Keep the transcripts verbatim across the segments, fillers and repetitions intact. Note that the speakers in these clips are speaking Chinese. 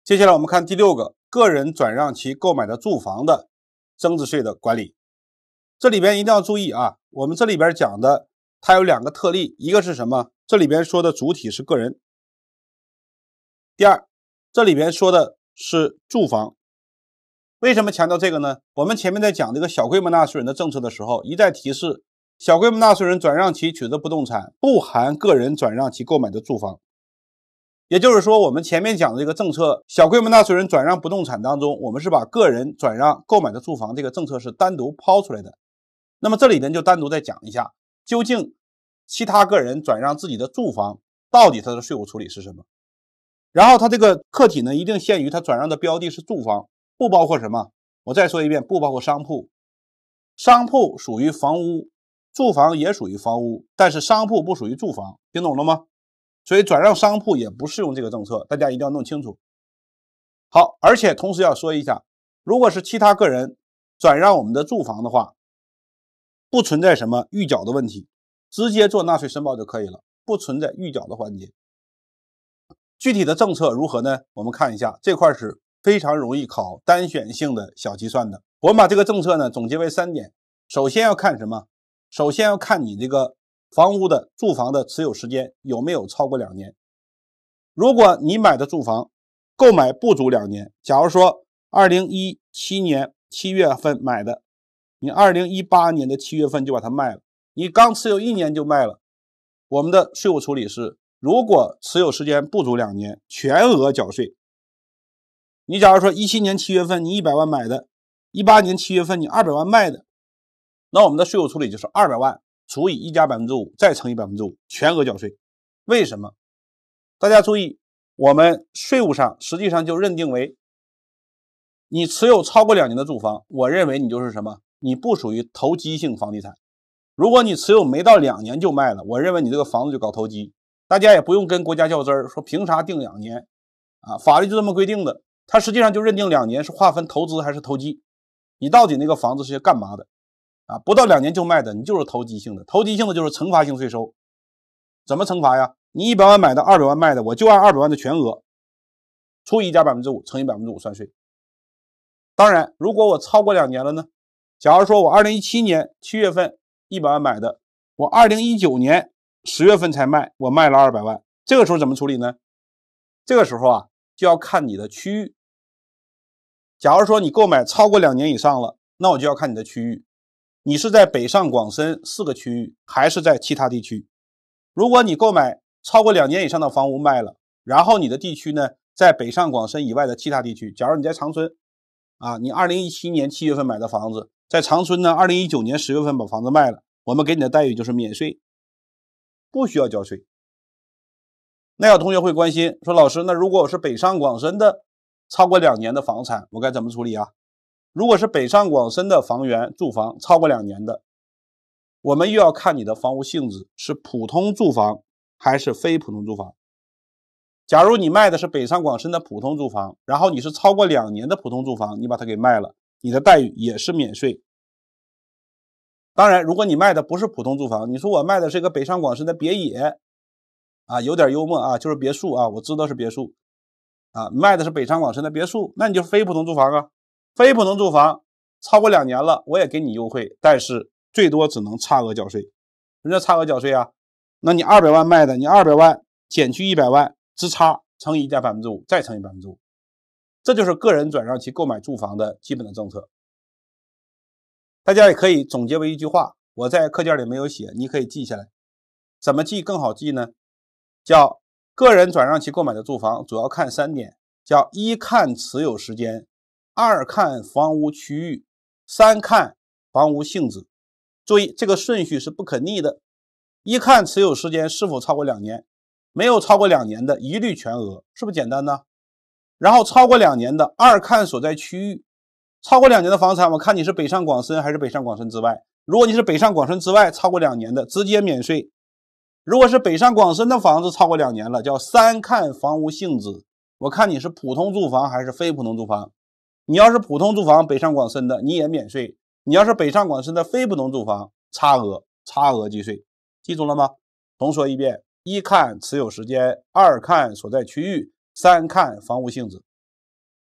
接下来我们看第六个，个人转让其购买的住房的增值税的管理。这里边一定要注意啊，我们这里边讲的它有两个特例，一个是什么？这里边说的主体是个人。第二，这里边说的是住房。为什么强调这个呢？我们前面在讲这个小规模纳税人的政策的时候，一再提示小规模纳税人转让其取得不动产不含个人转让其购买的住房。也就是说，我们前面讲的这个政策，小规模纳税人转让不动产当中，我们是把个人转让购买的住房这个政策是单独抛出来的。那么这里边就单独再讲一下，究竟其他个人转让自己的住房到底它的税务处理是什么。然后它这个客体呢，一定限于它转让的标的是住房，不包括什么？我再说一遍，不包括商铺。商铺属于房屋，住房也属于房屋，但是商铺不属于住房，听懂了吗？所以转让商铺也不适用这个政策，大家一定要弄清楚。好，而且同时要说一下，如果是其他个人转让我们的住房的话，不存在什么预缴的问题，直接做纳税申报就可以了，不存在预缴的环节。具体的政策如何呢？我们看一下，这块是非常容易考单选性的小计算的。我们把这个政策呢总结为三点。首先要看什么？首先要看你这个房屋的住房的持有时间有没有超过两年。如果你买的住房购买不足两年，假如说二零一七年七月份买的，你二零一八年的七月份就把它卖了，你刚持有一年就卖了，我们的税务处理是，如果持有时间不足两年，全额缴税。你假如说一七年七月份你一百万买的，一八年七月份你二百万卖的，那我们的税务处理就是二百万除以一加 百分之五 再乘以 百分之五， 全额缴税。为什么？大家注意，我们税务上实际上就认定为你持有超过两年的住房，我认为你就是什么？你不属于投机性房地产。如果你持有没到两年就卖了，我认为你这个房子就搞投机。大家也不用跟国家较真儿，说凭啥定两年啊？法律就这么规定的，它实际上就认定两年是划分投资还是投机。你到底那个房子是干嘛的啊？不到两年就卖的，你就是投机性的。投机性的就是惩罚性税收。怎么惩罚呀？你一百万买的，二百万卖的，我就按二百万的全额除以一加 百分之五 乘以 百分之五 算税。当然，如果我超过两年了呢？假如说我二零一七年七月份一百万买的，我二零一九年十月份才卖，我卖了二百万，这个时候怎么处理呢？这个时候啊，就要看你的区域。假如说你购买超过两年以上了，那我就要看你的区域，你是在北上广深四个区域，还是在其他地区？如果你购买超过两年以上的房屋卖了，然后你的地区呢，在北上广深以外的其他地区，假如你在长春啊，你二零一七年七月份买的房子，在长春呢，二零一九年十月份把房子卖了，我们给你的待遇就是免税，不需要交税。那有同学会关心说，老师，那如果我是北上广深的超过两年的房产，我该怎么处理啊？如果是北上广深的房源住房超过两年的，我们又要看你的房屋性质是普通住房还是非普通住房。假如你卖的是北上广深的普通住房，然后你是超过两年的普通住房，你把它给卖了，你的待遇也是免税。当然，如果你卖的不是普通住房，你说我卖的是一个北上广深的别野啊，有点幽默啊，就是别墅啊，我知道是别墅啊，卖的是北上广深的别墅，那你就非普通住房啊。非普通住房超过两年了，我也给你优惠，但是最多只能差额缴税。什么叫差额缴税啊？那你二百万卖的，你二百万减去一百万，之差乘以一加 百分之五 再乘以 百分之五， 这就是个人转让其购买住房的基本的政策。大家也可以总结为一句话，我在课件里没有写，你可以记下来。怎么记更好记呢？叫个人转让其购买的住房主要看三点，叫一看持有时间，二看房屋区域，三看房屋性质。注意，这个顺序是不可逆的。一看持有时间是否超过两年，没有超过两年的一律全额，是不是简单呢？然后超过两年的，二看所在区域。超过两年的房产，我看你是北上广深还是北上广深之外。如果你是北上广深之外超过两年的，直接免税。如果是北上广深的房子超过两年了，叫三看房屋性质，我看你是普通住房还是非普通住房。你要是普通住房北上广深的，你也免税。你要是北上广深的非普通住房，差额差额计税。记住了吗？重说一遍，一看持有时间，二看所在区域，三看房屋性质。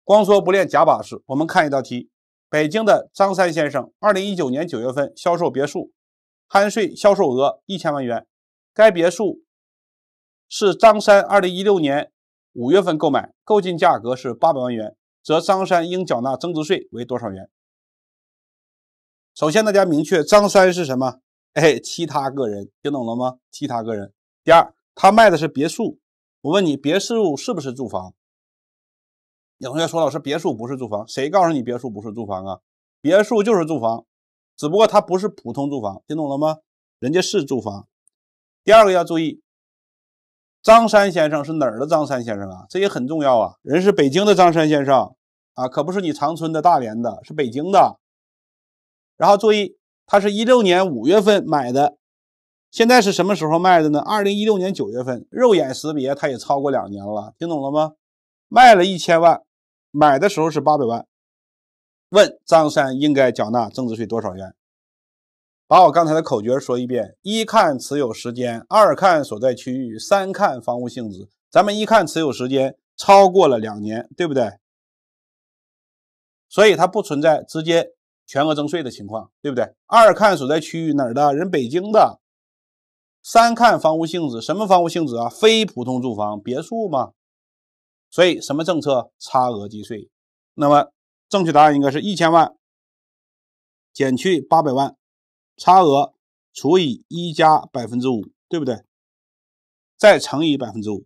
光说不练假把式。我们看一道题，北京的张三先生二零一九年九月份销售别墅，含税销售额一千万元，该别墅是张三二零一六年五月份购买，购进价格是八百万元，则张三应缴纳增值税为多少元？首先大家明确张三是什么？哎，其他个人，听懂了吗？其他个人。第二，他卖的是别墅，我问你，别墅是不是住房？有同学说老师，别墅不是住房，谁告诉你别墅不是住房啊？别墅就是住房，只不过它不是普通住房，听懂了吗？人家是住房。第二个要注意，张三先生是哪儿的张三先生啊？这也很重要啊，人是北京的张三先生啊，可不是你长春的、大连的，是北京的。然后注意，他是一六年五月份买的，现在是什么时候卖的呢？二零一六年九月份，肉眼识别它也超过两年了，听懂了吗？卖了一千万，买的时候是八百万。问张三应该缴纳增值税多少元？把我刚才的口诀说一遍：一看持有时间，二看所在区域，三看房屋性质。咱们一看持有时间超过了两年，对不对？所以它不存在直接全额征税的情况，对不对？二看所在区域，哪儿的？人北京的。三看房屋性质，什么房屋性质啊？非普通住房，别墅嘛。所以什么政策？差额计税。那么正确答案应该是一千万减去八百万，差额除以一加百分之五，对不对？再乘以百分之五，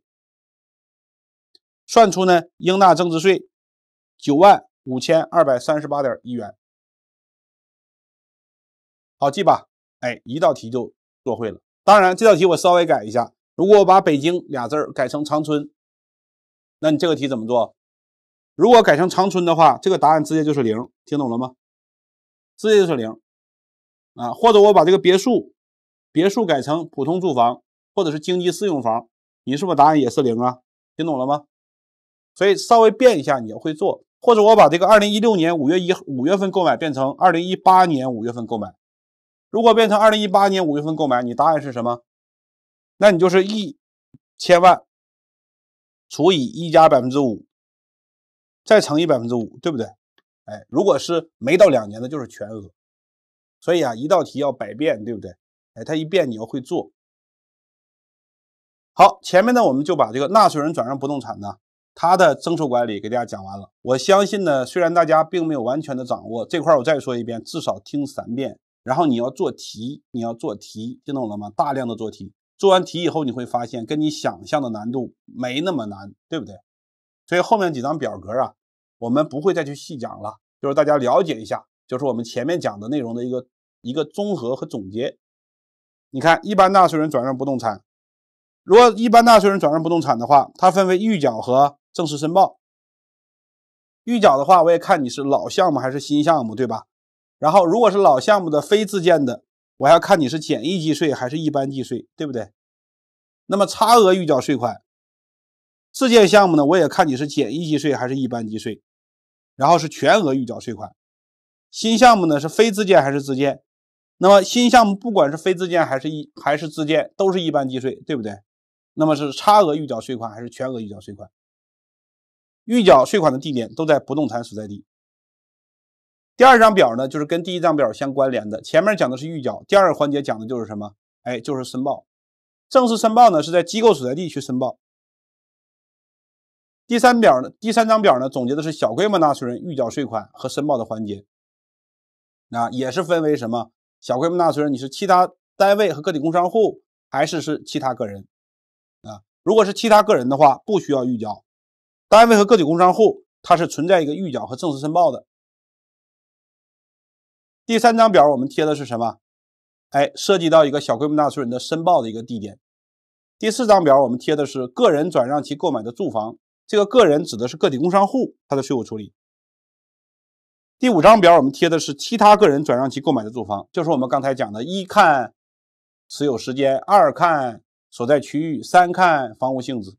算出呢应纳增值税九万五千二百三十八点一元。好记吧？哎，一道题就做会了。当然这道题我稍微改一下，如果我把北京俩字改成长春，那你这个题怎么做？如果改成长春的话，这个答案直接就是零，听懂了吗？直接就是零啊！或者我把这个别墅别墅改成普通住房或者是经济适用房，你是不是答案也是零啊？听懂了吗？所以稍微变一下你要会做。或者我把这个二零一六年五月一五月份购买变成二零一八年五月份购买，如果变成二零一八年五月份购买，你答案是什么？那你就是一千万除以一加百分之五，再乘以百分之五，对不对？哎，如果是没到两年的，就是全额。所以啊，一道题要百变，对不对？哎，它一变你要会做。好，前面呢我们就把这个纳税人转让不动产呢，它的征收管理给大家讲完了。我相信呢，虽然大家并没有完全的掌握这块，我再说一遍，至少听三遍。然后你要做题，你要做题，听懂了吗？大量的做题，做完题以后你会发现跟你想象的难度没那么难，对不对？所以后面几张表格啊，我们不会再去细讲了，就是大家了解一下，就是我们前面讲的内容的一个一个综合和总结。你看，一般纳税人转让不动产，如果一般纳税人转让不动产的话，它分为预缴和正式申报。预缴的话，我也看你是老项目还是新项目，对吧？然后如果是老项目的非自建的，我还要看你是简易计税还是一般计税，对不对？那么差额预缴税款，自建项目呢，我也看你是简易计税还是一般计税，然后是全额预缴税款。新项目呢是非自建还是自建？那么新项目不管是非自建还是一还是自建，都是一般计税，对不对？那么是差额预缴税款还是全额预缴税款？预缴税款的地点都在不动产所在地。第二张表呢，就是跟第一张表相关联的，前面讲的是预缴，第二个环节讲的就是什么？哎，就是申报。正式申报呢是在机构所在地去申报。第三表呢，第三张表呢总结的是小规模纳税人预缴税款和申报的环节。啊，也是分为什么？小规模纳税人你是其他单位和个体工商户，还是是其他个人？啊，如果是其他个人的话，不需要预缴。单位和个体工商户它是存在一个预缴和正式申报的。第三张表我们贴的是什么？哎，涉及到一个小规模纳税人的申报的一个地点。第四张表我们贴的是个人转让其购买的住房，这个个人指的是个体工商户，它的税务处理。第五张表我们贴的是其他个人转让其购买的住房，就是我们刚才讲的一看持有时间，二看所在区域，三看房屋性质。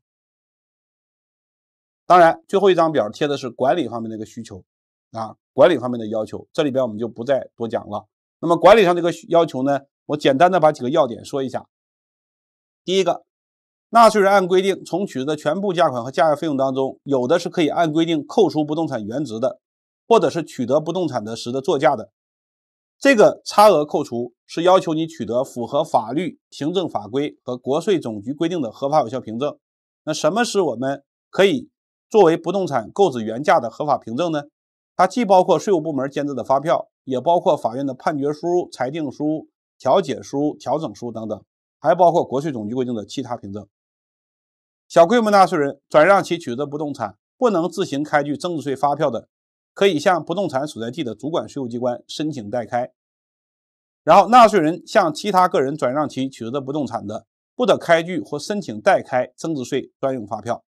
当然最后一张表贴的是管理方面的一个需求啊，管理方面的要求，这里边我们就不再多讲了。那么管理上这个要求呢，我简单的把几个要点说一下。第一个， 纳税人按规定从取得的全部价款和价格费用当中，有的是可以按规定扣除不动产原值的，或者是取得不动产的时的作价的。这个差额扣除是要求你取得符合法律、行政法规和国税总局规定的合法有效凭证。那什么是我们可以作为不动产购置原价的合法凭证呢？它既包括税务部门监制的发票，也包括法院的判决书、裁定书、调解书、调整书等等，还包括国税总局规定的其他凭证。小规模纳税人转让其取得的不动产不能自行开具增值税发票的，可以向不动产所在地的主管税务机关申请代开。然后纳税人向其他个人转让其取得的不动产的，不得开具或申请代开增值税专用发票。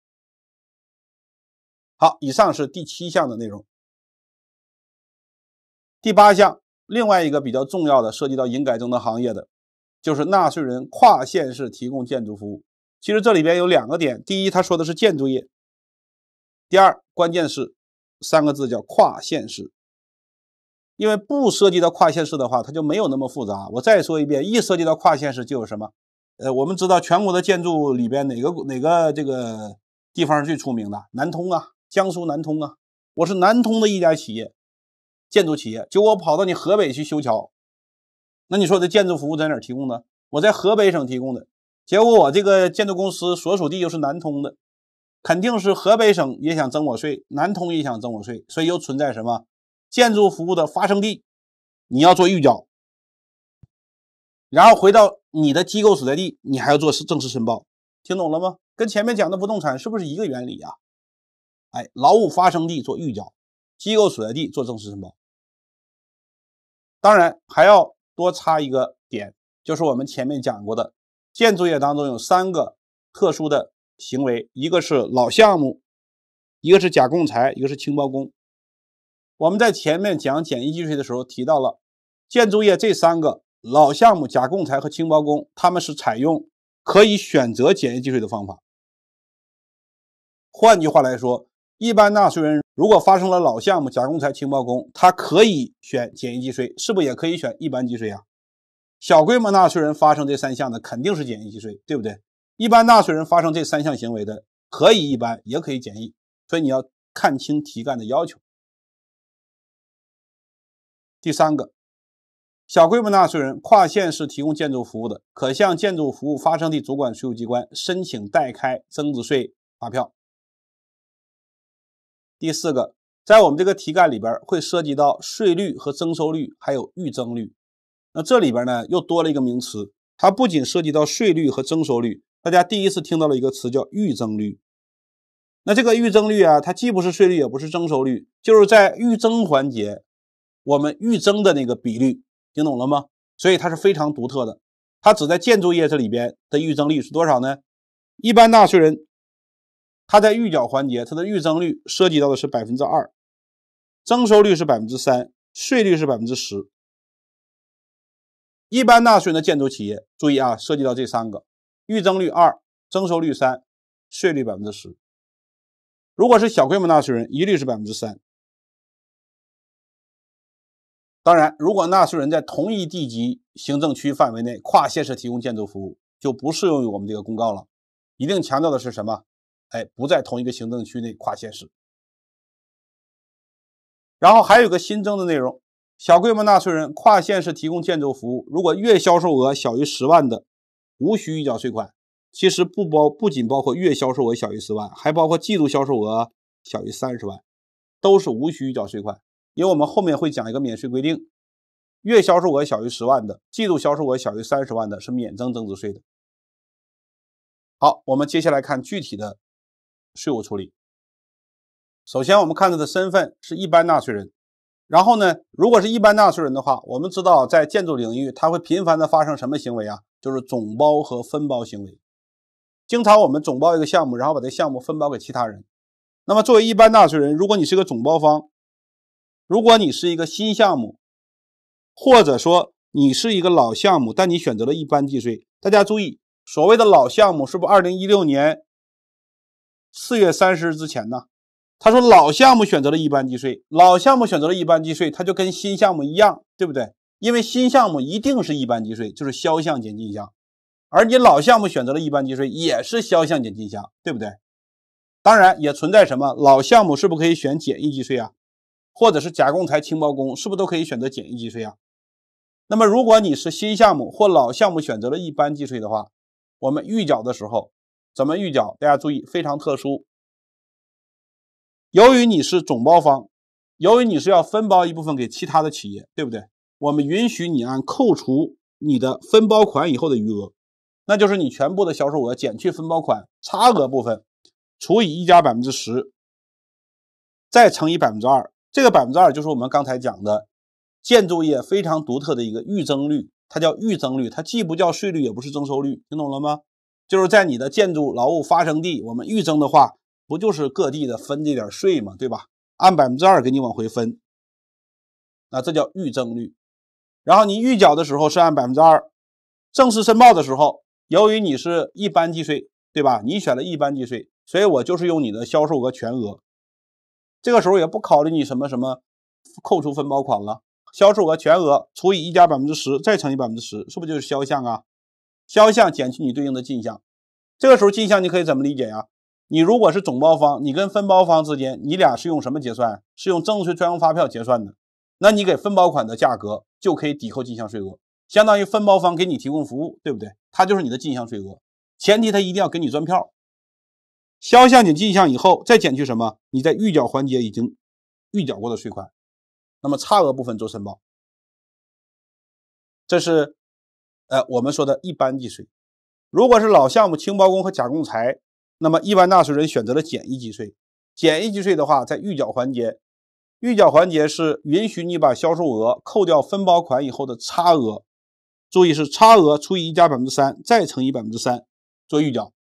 好，以上是第七项的内容。第八项，另外一个比较重要的涉及到营改征得行业的，就是纳税人跨县市提供建筑服务。其实这里边有两个点，第一，他说的是建筑业；第二，关键是三个字叫跨县市。因为不涉及到跨县市的话，它就没有那么复杂。我再说一遍，一涉及到跨县市就有什么？呃，我们知道全国的建筑里边哪个哪个这个地方是最出名的？南通啊，江苏南通啊。我是南通的一家企业，建筑企业，就我跑到你河北去修桥，那你说这建筑服务在哪儿提供的？我在河北省提供的，结果我这个建筑公司所属地又是南通的，肯定是河北省也想征我税，南通也想征我税，所以又存在什么？建筑服务的发生地你要做预缴，然后回到你的机构所在地你还要做正式申报，听懂了吗？跟前面讲的不动产是不是一个原理啊？哎，劳务发生地做预缴，机构所在地做正式申报。当然还要多插一个点，就是我们前面讲过的，建筑业当中有三个特殊的行为，一个是老项目，一个是假公材，一个是轻包工。我们在前面讲简易计税的时候提到了，建筑业这三个老项目、假公材和轻包工，他们是采用可以选择简易计税的方法。换句话来说，一般纳税人如果发生了老项目、假公材、轻包工，他可以选简易计税，是不是也可以选一般计税啊？小规模纳税人发生这三项的肯定是简易计税，对不对？一般纳税人发生这三项行为的，可以一般也可以简易，所以你要看清题干的要求。第三个，小规模纳税人跨县市提供建筑服务的，可向建筑服务发生地主管税务机关申请代开增值税发票。第四个，在我们这个题干里边会涉及到税率和征收率，还有预征率。那这里边呢又多了一个名词，它不仅涉及到税率和征收率，大家第一次听到了一个词叫预征率。那这个预征率啊，它既不是税率也不是征收率，就是在预征环节我们预征的那个比率，听懂了吗？所以它是非常独特的。它只在建筑业这里边的预征率是多少呢？一般纳税人他在预缴环节，他的预征率涉及到的是 百分之二， 征收率是 百分之三， 税率是 百分之十。 一般纳税人的建筑企业，注意啊，涉及到这三个，预征率二，征收率三，税率 百分之十。 如果是小规模纳税人，一律是 百分之三。 当然，如果纳税人在同一地级行政区范围内跨县市提供建筑服务，就不适用于我们这个公告了。一定强调的是什么？哎，不在同一个行政区内跨县市。然后还有个新增的内容，小规模纳税人跨县市提供建筑服务，如果月销售额小于十万的，无需预缴税款。其实不包不仅包括月销售额小于十万，还包括季度销售额小于三十万，都是无需预缴税款。因为我们后面会讲一个免税规定，月销售额小于十万的，季度销售额小于三十万的是免征增值税的。好，我们接下来看具体的税务处理。首先我们看他的身份是一般纳税人，然后呢，如果是一般纳税人的话，我们知道在建筑领域它会频繁的发生什么行为啊？就是总包和分包行为。经常我们总包一个项目，然后把这项目分包给其他人。那么作为一般纳税人，如果你是个总包方，如果你是一个新项目，或者说你是一个老项目，但你选择了一般计税，大家注意，所谓的老项目是不是二零一六年四月三十日之前呢？他说老项目选择了一般计税，老项目选择了一般计税，它就跟新项目一样，对不对？因为新项目一定是一般计税，就是销项减进项。 而你老项目选择了一般计税，也是销项减进项，对不对？当然也存在什么老项目是不是可以选简易计税啊？或者是加工材轻包工是不是都可以选择简易计税啊？那么如果你是新项目或老项目选择了一般计税的话，我们预缴的时候怎么预缴？大家注意，非常特殊。由于你是总包方，由于你是要分包一部分给其他的企业，对不对？我们允许你按扣除你的分包款以后的余额，那就是你全部的销售额减去分包款差额部分，除以一加 百分之十， 再乘以 百分之二。 这个 百分之二 就是我们刚才讲的建筑业非常独特的一个预征率，它叫预征率，它既不叫税率也不是征收率，听懂了吗？就是在你的建筑劳务发生地，我们预征的话不就是各地的分这点税嘛，对吧？按 百分之二 给你往回分，那这叫预征率。然后你预缴的时候是按 百分之二， 正式申报的时候，由于你是一般计税，对吧？你选了一般计税，所以我就是用你的销售额全额，这个时候也不考虑你什么什么扣除分包款了，销售额全额除以一加 百分之十， 再乘以 百分之十， 是不是就是销项啊？销项减去你对应的进项，这个时候进项你可以怎么理解呀？你如果是总包方，你跟分包方之间你俩是用什么结算？是用增值税专用发票结算的，那你给分包款的价格就可以抵扣进项税额，相当于分包方给你提供服务，对不对？它就是你的进项税额，前提他一定要给你赚票。销项减进项以后再减去什么？你在预缴环节已经预缴过的税款，那么差额部分做申报。这是呃我们说的一般计税。如果是老项目轻包工和加工材，那么一般纳税人选择了简易计税。简易计税的话，在预缴环节，预缴环节是允许你把销售额扣掉分包款以后的差额，注意是差额除以一加 百分之三， 再乘以 百分之三 做预缴。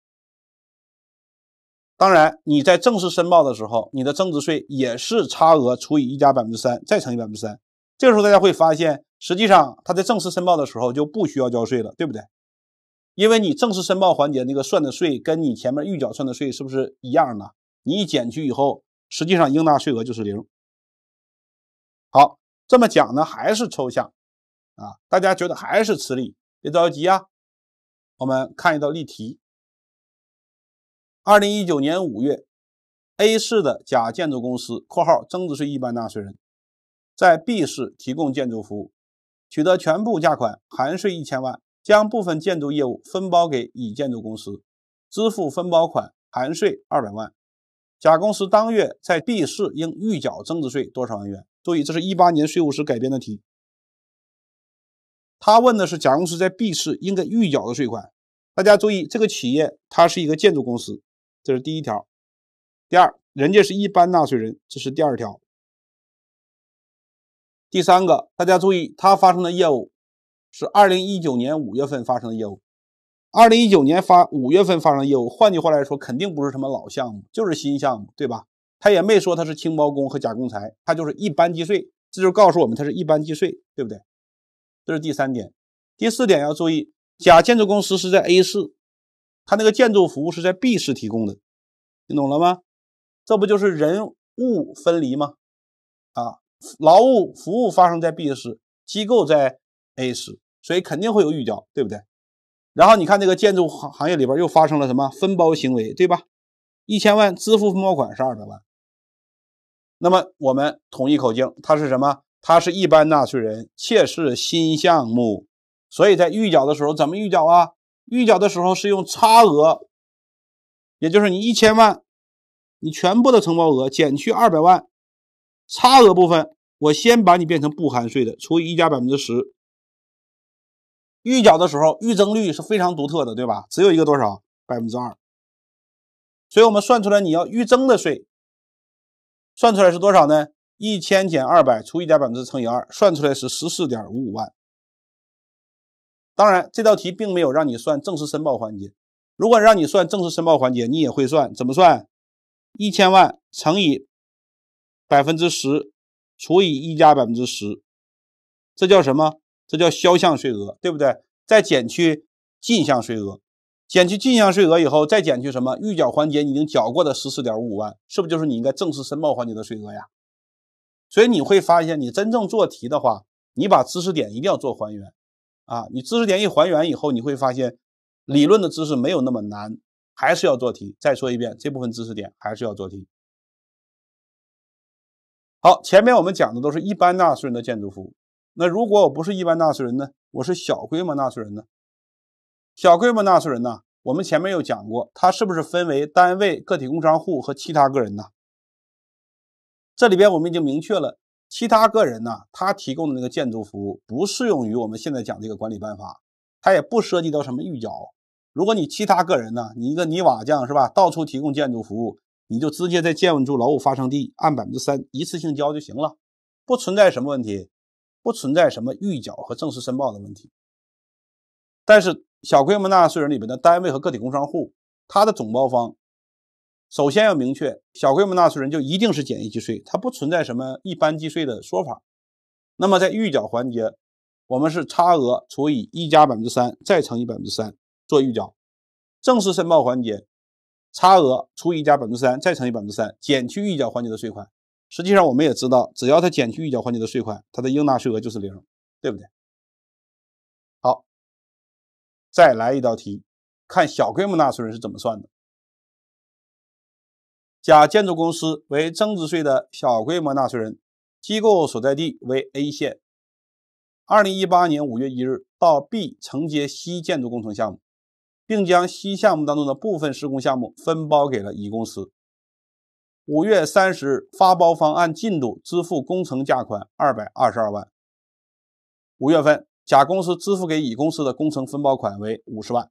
当然你在正式申报的时候，你的增值税也是差额除以一加 百分之三， 再乘以 百分之三。 这个时候大家会发现，实际上他在正式申报的时候就不需要交税了，对不对？因为你正式申报环节那个算的税跟你前面预缴算的税是不是一样的？你一减去以后，实际上应纳税额就是零。好，这么讲呢还是抽象啊，大家觉得还是吃力，别着急啊。我们看一道例题。二零一九年五月 A 市的甲建筑公司（括号增值税一般纳税人）在 B 市提供建筑服务，取得全部价款含税一千万，将部分建筑业务分包给乙建筑公司，支付分包款含税二百万。甲公司当月在 B 市应预缴增值税多少万元？注意，这是一八年税务时改编的题。他问的是甲公司在 B 市应该预缴的税款。大家注意，这个企业它是一个建筑公司，这是第一条。第二，人家是一般纳税人，这是第二条。第三个，大家注意，他发生的业务是二零一九年五月份发生的业务。二零一九年发五月份发生的业务，换句话来说，肯定不是什么老项目，就是新项目，对吧？他也没说他是轻包工和加工材，他就是一般计税，这就告诉我们他是一般计税，对不对？这是第三点。第四点要注意，甲建筑公司是在 A 市，他那个建筑服务是在 B 市提供的，听懂了吗？这不就是人物分离吗？啊，劳务服务发生在 B 市，机构在 A 市，所以肯定会有预缴，对不对？然后你看这个建筑行行业里边又发生了什么分包行为，对吧？一千万支付分包款是二百万。那么我们统一口径，它是什么？它是一般纳税人，且是新项目，所以在预缴的时候怎么预缴啊？预缴的时候是用差额，也就是你一千万，你全部的承包额减去二百万，差额部分我先把你变成不含税的，除以一加 百分之十。预缴的时候预征率是非常独特的，对吧？只有一个多少 百分之二。 所以我们算出来你要预征的税，算出来是多少呢？一千减二百除以一加 百分之十乘以二，算出来是 十四点五五万。当然这道题并没有让你算正式申报环节，如果让你算正式申报环节，你也会算，怎么算？一千万乘以 百分之十 除以一加 百分之十， 这叫什么？这叫销项税额，对不对？再减去进项税额，减去进项税额以后，再减去什么？预缴环节你已经缴过的 十四点五五万，是不是就是你应该正式申报环节的税额呀？所以你会发现，你真正做题的话，你把知识点一定要做还原啊！你知识点一还原以后，你会发现理论的知识没有那么难，还是要做题。再说一遍，这部分知识点还是要做题。好，前面我们讲的都是一般纳税人的建筑服务。那如果我不是一般纳税人呢？我是小规模纳税人呢？小规模纳税人呢，我们前面有讲过，它是不是分为单位、个体工商户和其他个人呢？这里边我们已经明确了，其他个人呢，他提供的那个建筑服务不适用于我们现在讲这个管理办法，它也不涉及到什么预缴。如果你其他个人呢，你一个泥瓦匠是吧，到处提供建筑服务，你就直接在建筑劳务发生地按 百分之三 一次性交就行了，不存在什么问题，不存在什么预缴和正式申报的问题。但是小规模纳税人里边的单位和个体工商户，它的总包方首先要明确，小规模纳税人就一定是简易计税，它不存在什么一般计税的说法。那么在预缴环节，我们是差额除以一加 百分之三 再乘以 百分之三 做预缴。正式申报环节，差额除以一加 百分之三 再乘以 百分之三 减去预缴环节的税款。实际上我们也知道，只要它减去预缴环节的税款，它的应纳税额就是零，对不对？好，再来一道题，看小规模纳税人是怎么算的。甲建筑公司为增值税的小规模纳税人，机构所在地为 A 县。二零一八年五月一日到 B 承接西建筑工程项目，并将西项目当中的部分施工项目分包给了乙公司。五月三十日，发包方按进度支付工程价款二百二十二万。五月份，甲公司支付给乙公司的工程分包款为五十万。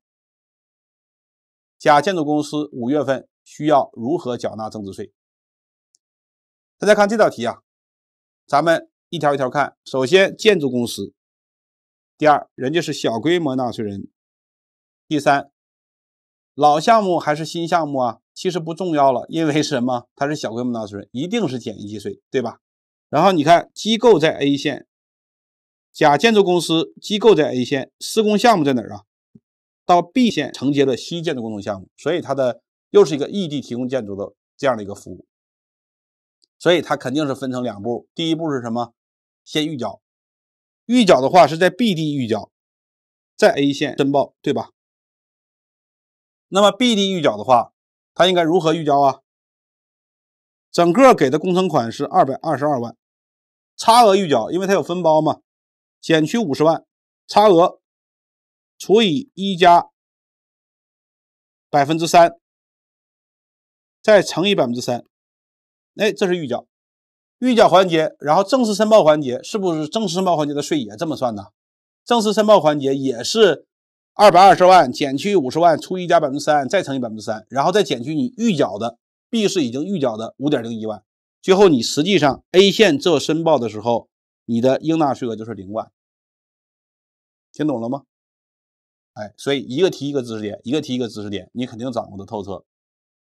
甲建筑公司五月份需要如何缴纳增值税？大家看这道题啊，咱们一条一条看。首先，建筑公司；第二，人家是小规模纳税人；第三，老项目还是新项目啊？其实不重要了，因为什么？它是小规模纳税人，一定是简易计税，对吧？然后你看，机构在 A 县，甲建筑公司机构在 A 县，施工项目在哪儿啊？到 B 县承接了西建筑工程项目，所以它的又是一个异地提供建筑的这样的一个服务，所以它肯定是分成两步。第一步是什么？先预缴，预缴的话是在 B 地预缴，在 A 县申报，对吧？那么 B 地预缴的话，它应该如何预缴啊？整个给的工程款是二百二十二万，差额预缴，因为它有分包嘛，减去五十万，差额除以一加百分之三，再乘以百分之三，哎，这是预缴。预缴环节，然后正式申报环节，是不是正式申报环节的税也这么算呢？正式申报环节也是二百二十万减去五十万除以一加百分之三，再乘以百分之三，然后再减去你预缴的 B 是已经预缴的 五点零一万，最后你实际上 A 县做申报的时候，你的应纳税额就是零万。听懂了吗？哎，所以一个题一个知识点，一个题一个知识点，你肯定掌握的透彻。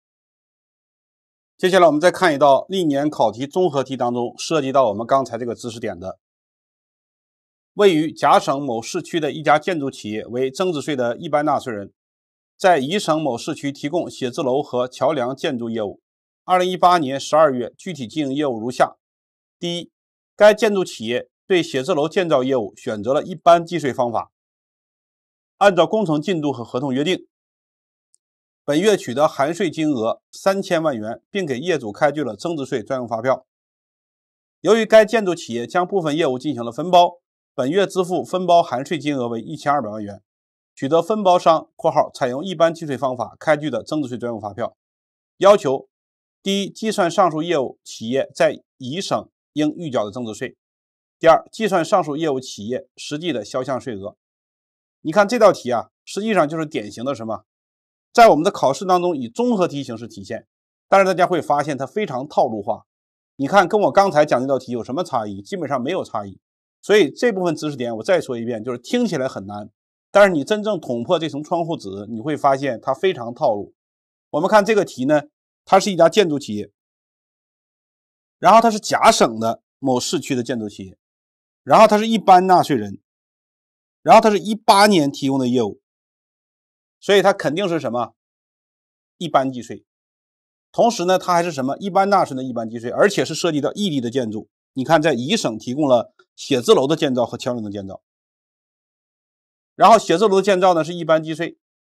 接下来我们再看一道历年考题综合题当中涉及到我们刚才这个知识点的。位于甲省某市区的一家建筑企业为增值税的一般纳税人，在乙省某市区提供写字楼和桥梁建筑业务。二零一八年十二月，具体经营业务如下：第一，该建筑企业对写字楼建造业务选择了一般计税方法，按照工程进度和合同约定，本月取得含税金额三千万元，并给业主开具了增值税专用发票。由于该建筑企业将部分业务进行了分包，本月支付分包含税金额为一千二百万元，取得分包商（括号采用一般计税方法开具的增值税专用发票）。要求：第一，计算上述业务企业在乙省应预缴的增值税；第二，计算上述业务企业实际的销项税额。你看这道题啊，实际上就是典型的什么？在我们的考试当中以综合题形式体现，但是大家会发现它非常套路化。你看跟我刚才讲这道题有什么差异？基本上没有差异。所以这部分知识点我再说一遍，就是听起来很难，但是你真正捅破这层窗户纸，你会发现它非常套路。我们看这个题呢，它是一家建筑企业，然后它是甲省的某市区的建筑企业，然后它是一般纳税人，然后它是一八年提供的业务，所以它肯定是什么？一般计税。同时呢，它还是什么？一般纳税人的一般计税，而且是涉及到异地的建筑。你看在乙省提供了写字楼的建造和桥梁的建造，然后写字楼的建造呢是一般计税，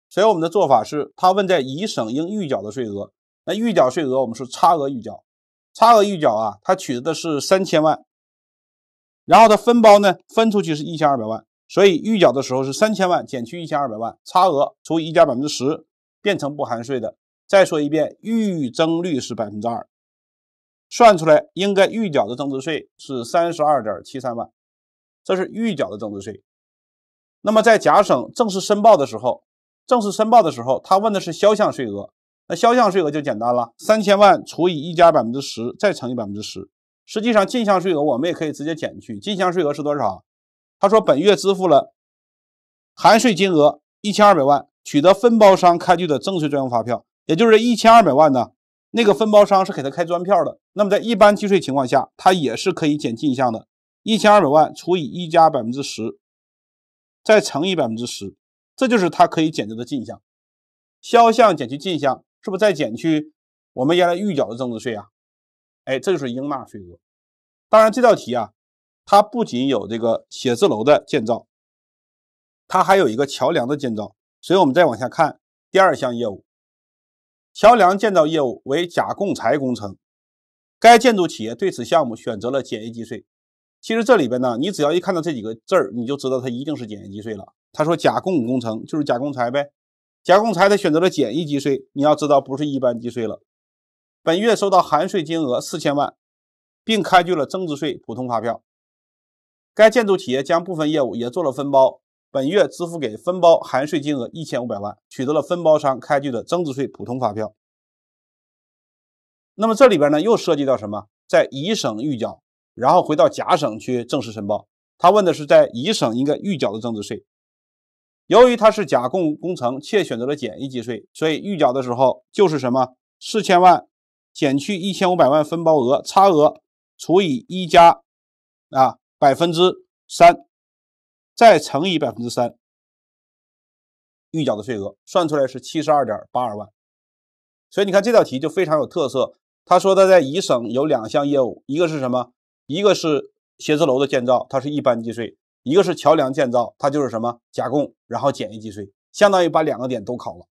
所以我们的做法是，他问在乙省应预缴的税额，那预缴税额我们是差额预缴，差额预缴啊，他取的是三千万，然后他分包呢分出去是一千二百万，所以预缴的时候是三千万减去一千二百万，差额除以一加百分之十，变成不含税的。再说一遍，预征率是百分之二，算出来应该预缴的增值税是 三十二点七三万，这是预缴的增值税。那么在甲省正式申报的时候，正式申报的时候，他问的是销项税额，那销项税额就简单了，三千万除以一加百分之十，再乘以百分之十。实际上进项税额我们也可以直接减去，进项税额是多少？他说本月支付了含税金额一千二百万，取得分包商开具的增值税专用发票，也就是一千二百万呢，那个分包商是给他开专票的。那么在一般计税情况下，他也是可以减进项的，一千二百万除以一加百分之十，再乘以百分之十，这就是他可以减掉的进项。销项减去进项，是不是再减去我们原来预缴的增值税啊？哎，这就是应纳税额。当然这道题啊，它不仅有这个写字楼的建造，它还有一个桥梁的建造。所以我们再往下看第二项业务，桥梁建造业务为甲供材工程，该建筑企业对此项目选择了简易计税。其实这里边呢，你只要一看到这几个字儿，你就知道它一定是简易计税了。他说甲供工程就是甲供材呗，甲供材他选择了简易计税，你要知道不是一般计税了。本月收到含税金额四千万，并开具了增值税普通发票。该建筑企业将部分业务也做了分包，本月支付给分包含税金额一千五百万，取得了分包商开具的增值税普通发票。那么这里边呢又涉及到什么？在乙省预缴，然后回到甲省去正式申报。他问的是在乙省应该预缴的增值税。由于它是甲供工程且选择了简易计税，所以预缴的时候就是什么？四千万减去一千五百万分包额，差额除以一加啊百分之三，再乘以百分之三，预缴的税额算出来是 七十二点八二万。所以你看这道题就非常有特色。他说的在乙省有两项业务，一个是什么？一个是写字楼的建造，它是一般计税；一个是桥梁建造，它就是什么？甲供，然后简易计税，相当于把两个点都考了。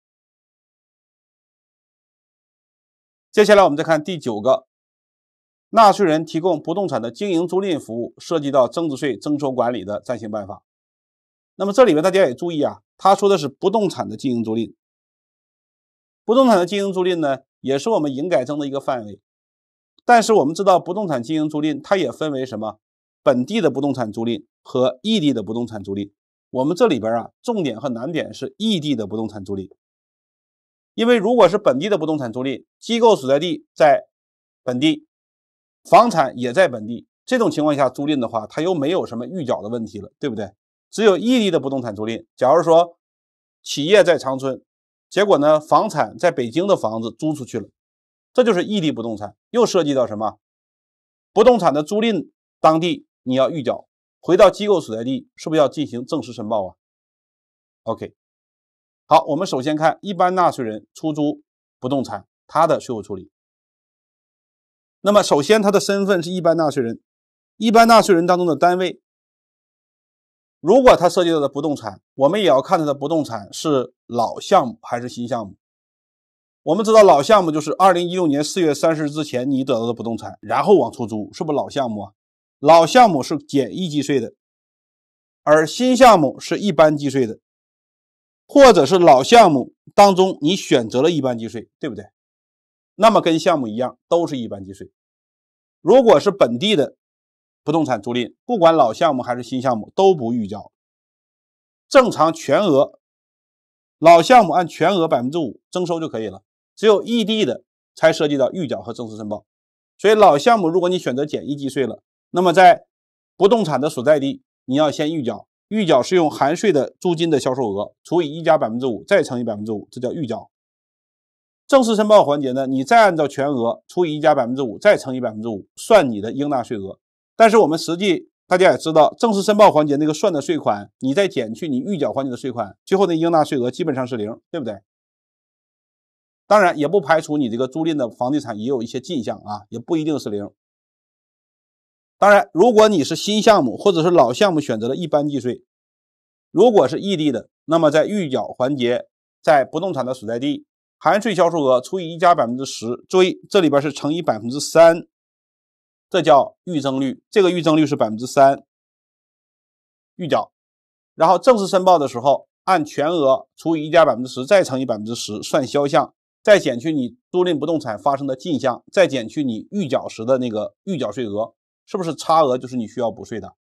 接下来我们再看第九个，纳税人提供不动产的经营租赁服务，涉及到增值税征收管理的暂行办法。那么这里面大家也注意啊，他说的是不动产的经营租赁。不动产的经营租赁呢，也是我们营改征的一个范围。但是我们知道不动产经营租赁它也分为什么？本地的不动产租赁和异地的不动产租赁。我们这里边啊，重点和难点是异地的不动产租赁。因为如果是本地的不动产租赁，机构所在地在本地，房产也在本地，这种情况下租赁的话，它又没有什么预缴的问题了，对不对？只有异地的不动产租赁，假如说企业在长春，结果呢房产在北京的房子租出去了，这就是异地不动产，又涉及到什么？不动产的租赁当地你要预缴，回到机构所在地是不是要进行正式申报啊 ？OK。好，我们首先看一般纳税人出租不动产，他的税务处理。那么首先他的身份是一般纳税人，一般纳税人当中的单位，如果他涉及到的不动产，我们也要看他的不动产是老项目还是新项目。我们知道老项目就是二零一六年四月三十日之前你得到的不动产，然后往出租，是不是老项目啊？老项目是简易计税的，而新项目是一般计税的。或者是老项目当中你选择了一般计税，对不对？那么跟项目一样，都是一般计税。如果是本地的不动产租赁，不管老项目还是新项目都不预缴，正常全额，老项目按全额 百分之五 征收就可以了，只有异地的才涉及到预缴和正式申报。所以老项目如果你选择简易计税了，那么在不动产的所在地你要先预缴，预缴是用含税的租金的销售额除以一加 百分之五 再乘以 百分之五， 这叫预缴。正式申报环节呢，你再按照全额除以一加 百分之五 再乘以 百分之五 算你的应纳税额。但是我们实际大家也知道，正式申报环节那个算的税款，你再减去你预缴环节的税款，最后的应纳税额基本上是零，对不对？当然也不排除你这个租赁的房地产也有一些进项啊，也不一定是零。当然如果你是新项目或者是老项目选择了一般计税，如果是异地的，那么在预缴环节在不动产的所在地，含税销售额除以一加百分之十，注意这里边是乘以百分之三，这叫预征率，这个预征率是百分之三，预缴。然后正式申报的时候，按全额除以一加百分之十，再乘以百分之十，算销项，再减去你租赁不动产发生的进项，再减去你预缴时的那个预缴税额，是不是差额就是你需要补税的？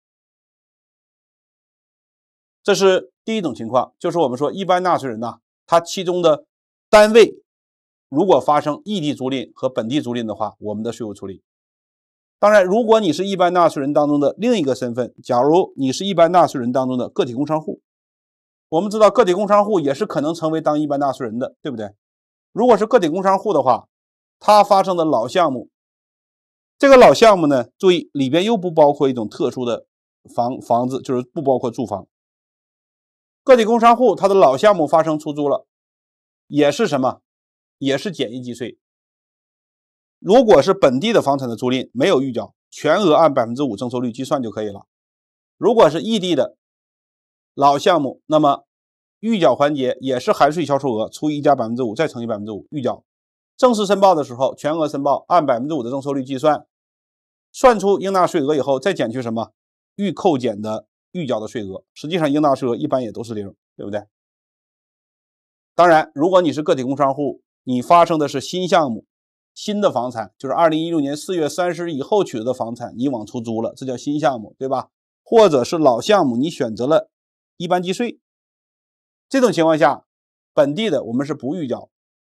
这是第一种情况，就是我们说一般纳税人呢、啊，他其中的单位如果发生异地租赁和本地租赁的话，我们的税务处理。当然，如果你是一般纳税人当中的另一个身份，假如你是一般纳税人当中的个体工商户，我们知道个体工商户也是可能成为当一般纳税人的，对不对？如果是个体工商户的话，他发生的老项目，这个老项目呢，注意里边又不包括一种特殊的房房子，就是不包括住房。个体工商户他的老项目发生出租了，也是什么？也是减一级税。如果是本地的房产的租赁，没有预缴，全额按 百分之五 征收率计算就可以了。如果是异地的老项目，那么预缴环节也是含税销售额除以一加 百分之五， 再乘以 百分之五 预缴。正式申报的时候，全额申报按 百分之五 的征收率计算，算出应纳税额以后，再减去什么？预扣减的预缴的税额，实际上应纳税额一般也都是零，对不对？当然，如果你是个体工商户，你发生的是新项目，新的房产，就是二零一六年四月三十日以后取得的房产，你往出租了，这叫新项目，对吧？或者是老项目，你选择了一般计税，这种情况下，本地的我们是不预缴，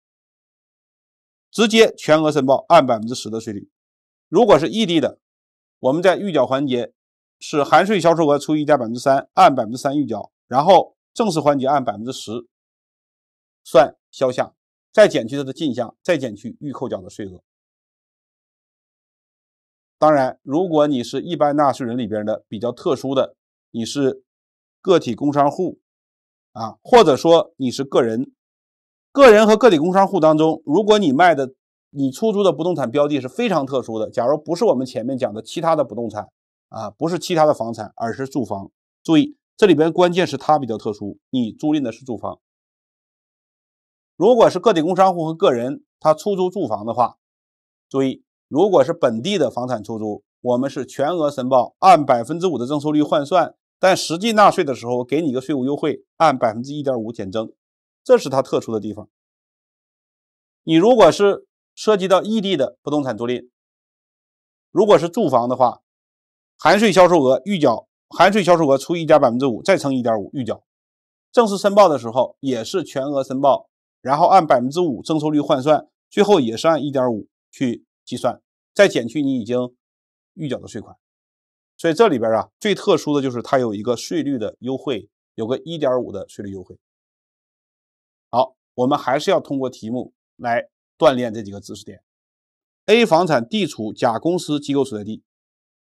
直接全额申报，按 百分之十 的税率。如果是异地的，我们在预缴环节是含税销售额除以一加 百分之三， 按 百分之三 预缴，然后正式环节按 百分之十 算销项，再减去它的进项，再减去预扣缴的税额。当然，如果你是一般纳税人里边的比较特殊的，你是个体工商户啊，或者说你是个人，个人和个体工商户当中，如果你卖的你出租的不动产标的是非常特殊的，假如不是我们前面讲的其他的不动产啊，不是其他的房产，而是住房，注意这里边关键是它比较特殊，你租赁的是住房。如果是个体工商户和个人他出租住房的话，注意如果是本地的房产出租，我们是全额申报，按 百分之五 的征收率换算，但实际纳税的时候给你一个税务优惠，按 百分之一点五 减征，这是它特殊的地方。你如果是涉及到异地的不动产租赁，如果是住房的话，含税销售额预缴，含税销售额除以一加 百分之五， 再乘 一点五 预缴。正式申报的时候也是全额申报，然后按 百分之五 征收率换算，最后也是按 一点五 去计算，再减去你已经预缴的税款。所以这里边啊，最特殊的就是它有一个税率的优惠，有个 一点五 的税率优惠。好，我们还是要通过题目来锻炼这几个知识点。 A 房产地处甲公司机构所在地，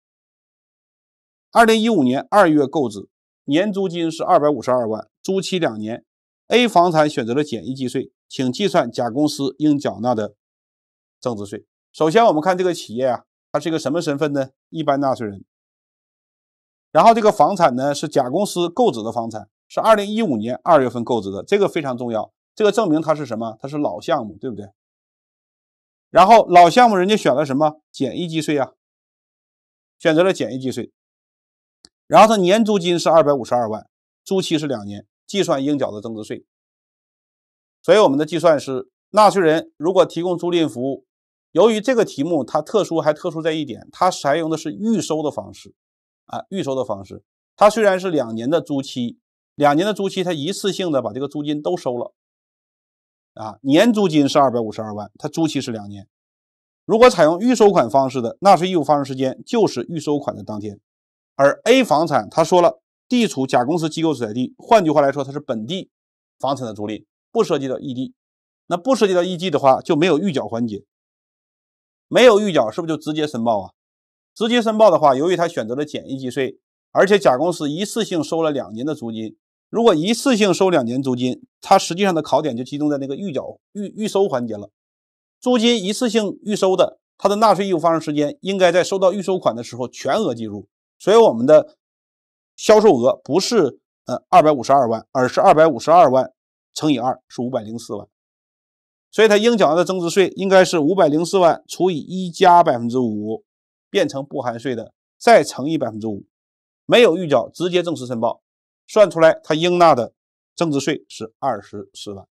二零一五年二月购置，年租金是二百五十二万，租期两年。 A 房产选择了减一计税，请计算甲公司应缴纳的增值税。首先我们看这个企业啊，它是一个什么身份呢？一般纳税人。然后这个房产呢是甲公司购置的房产，是二零一五年二月份购置的，这个非常重要，这个证明它是什么？它是老项目，对不对？然后老项目人家选了什么？减一计税啊，选择了减一计税。然后它年租金是二百五十二万，租期是两年，计算应缴的增值税。所以我们的计算是，纳税人如果提供租赁服务，由于这个题目它特殊，还特殊在一点，它采用的是预收的方式啊，预收的方式。它虽然是两年的租期，两年的租期，它一次性的把这个租金都收了啊，年租金是二百五十二万，它租期是两年。如果采用预收款方式的，纳税义务发生时间就是预收款的当天。而 A 房产他说了，地处甲公司机构所在地，换句话来说，它是本地房产的租赁，不涉及到异地。那不涉及到异地的话，就没有预缴环节。没有预缴是不是就直接申报啊？直接申报的话，由于他选择了减一计税，而且甲公司一次性收了两年的租金，如果一次性收两年租金，它实际上的考点就集中在那个预缴预预收环节了。租金一次性预收的，它的纳税义务发生时间应该在收到预收款的时候全额计入。所以我们的销售额不是呃二百五十二万，而是二百五十二万乘以二是五百零四万，所以他应缴纳的增值税应该是五百零四万除以一加 百分之五， 变成不含税的，再乘以 百分之五， 没有预缴直接正式申报，算出来他应纳的增值税是二十四万。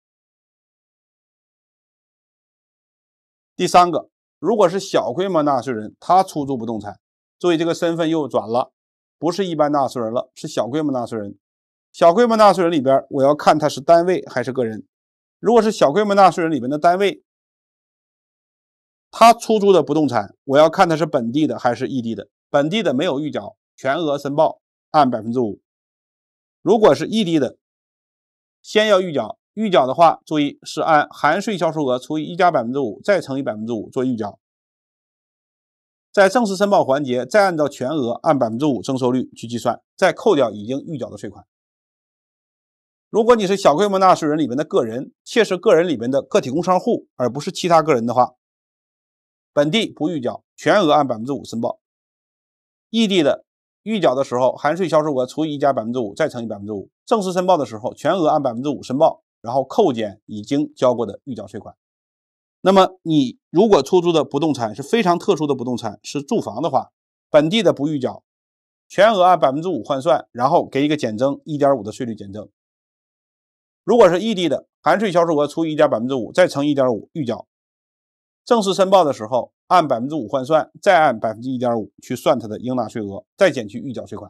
第三个，如果是小规模纳税人，他出租不动产，注意这个身份又转了，不是一般纳税人了，是小规模纳税人。小规模纳税人里边，我要看他是单位还是个人。如果是小规模纳税人里边的单位，他出租的不动产，我要看他是本地的还是异地的。本地的没有预缴，全额申报，按 百分之五。 如果是异地的，先要预缴，预缴的话，注意是按含税销售额除以一加 百分之五， 再乘以 百分之五 做预缴。在正式申报环节，再按照全额按 百分之五 征收率去计算，再扣掉已经预缴的税款。如果你是小规模纳税人里面的个人，且是个人里面的个体工商户，而不是其他个人的话，本地不预缴，全额按 百分之五 申报。异地的预缴的时候，含税销售额除以一加 百分之五， 再乘以 百分之五。 正式申报的时候，全额按 百分之五 申报，然后扣减已经交过的预缴税款。那么你如果出租的不动产是非常特殊的不动产，是住房的话，本地的不预缴，全额按 百分之五 换算，然后给一个减征 一点五 的税率减征。如果是异地的，含税销售额除以一加 百分之五， 再乘 一点五 预缴。正式申报的时候按 百分之五 换算，再按 百分之一点五 去算它的应纳税额，再减去预缴税款。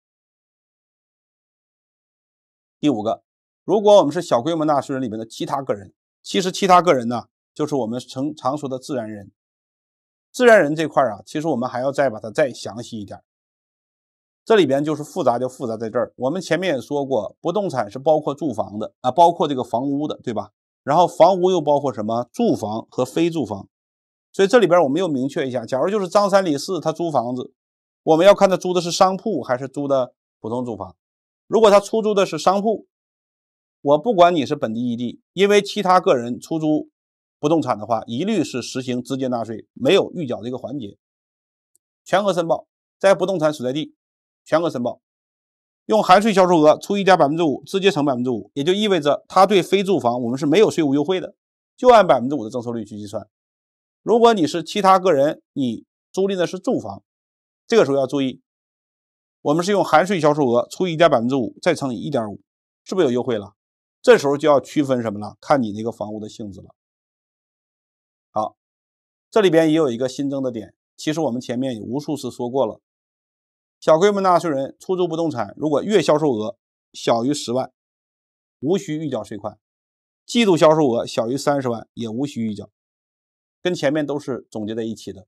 第五个，如果我们是小规模纳税人里面的其他个人，其实其他个人呢，就是我们常常说的自然人。自然人这块啊，其实我们还要再把它再详细一点。这里边就是复杂就复杂在这儿，我们前面也说过，不动产是包括住房的啊，包括这个房屋的，对吧？然后房屋又包括什么？住房和非住房。所以这里边我们又明确一下，假如就是张三李四他租房子，我们要看他租的是商铺还是租的普通住房。如果他出租的是商铺，我不管你是本地异地，因为其他个人出租不动产的话，一律是实行直接纳税，没有预缴这个环节，全额申报，在不动产所在地全额申报，用含税销售额除一加 百分之五， 直接乘 百分之五， 也就意味着他对非住房我们是没有税务优惠的，就按 百分之五 的征收率去计算。如果你是其他个人，你租赁的是住房，这个时候要注意，我们是用含税销售额除以一加 百分之五， 再乘以 一点五， 是不是有优惠了？这时候就要区分什么了？看你那个房屋的性质了。好，这里边也有一个新增的点，其实我们前面也无数次说过了，小规模纳税人出租不动产，如果月销售额小于十万，无需预缴税款；季度销售额小于三十万，也无需预缴，跟前面都是总结在一起的。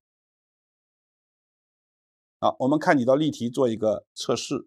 好，我们看几道例题做一个测试。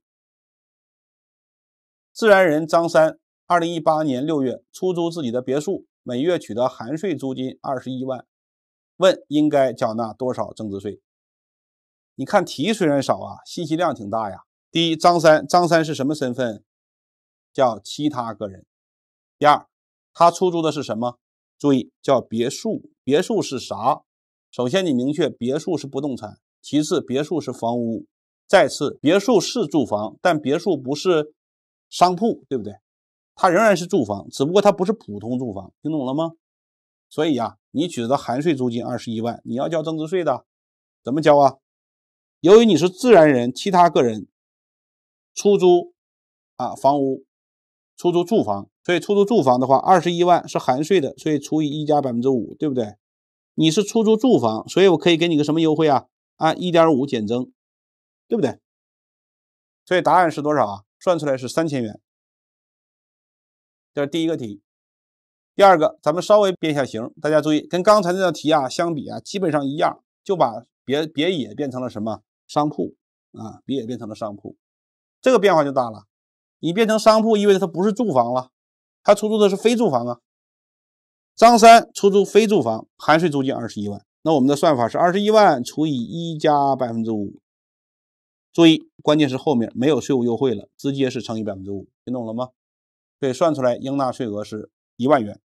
自然人张三，二零一八年六月出租自己的别墅，每月取得含税租金二十一万，问应该缴纳多少增值税？你看题虽然少啊，信息量挺大呀。第一，张三，张三是什么身份？叫其他个人。第二，他出租的是什么？注意，叫别墅。别墅是啥？首先你明确别墅是不动产，其次别墅是房屋，再次别墅是住房，但别墅不是商铺，对不对？它仍然是住房，只不过它不是普通住房，听懂了吗？所以呀、啊，你取得的含税租金二十一万，你要交增值税的，怎么交啊？由于你是自然人，其他个人出租啊房屋，出租住房，所以出租住房的话，二十一万是含税的，所以除以一加 百分之五， 对不对？你是出租住房，所以我可以给你个什么优惠啊？按 一点五 减征，对不对？所以答案是多少啊？算出来是三千元。这是第一个题。第二个，咱们稍微变一下形，大家注意，跟刚才那道题啊相比啊，基本上一样，就把别别野变成了什么？商铺啊，别野变成了商铺，这个变化就大了。你变成商铺，意味着它不是住房了，它出租的是非住房啊。张三出租非住房，含税租金二十一万，那我们的算法是二十一万除以一加 百分之五。注意，关键是后面没有税务优惠了，直接是乘以 百分之五， 听懂了吗？所以算出来应纳税额是一万元。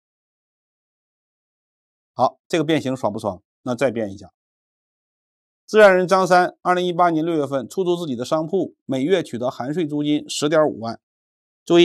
好，这个变形爽不爽？那再变一下。自然人张三，二零一八年六月份出租自己的商铺，每月取得含税租金 十点五万。注意，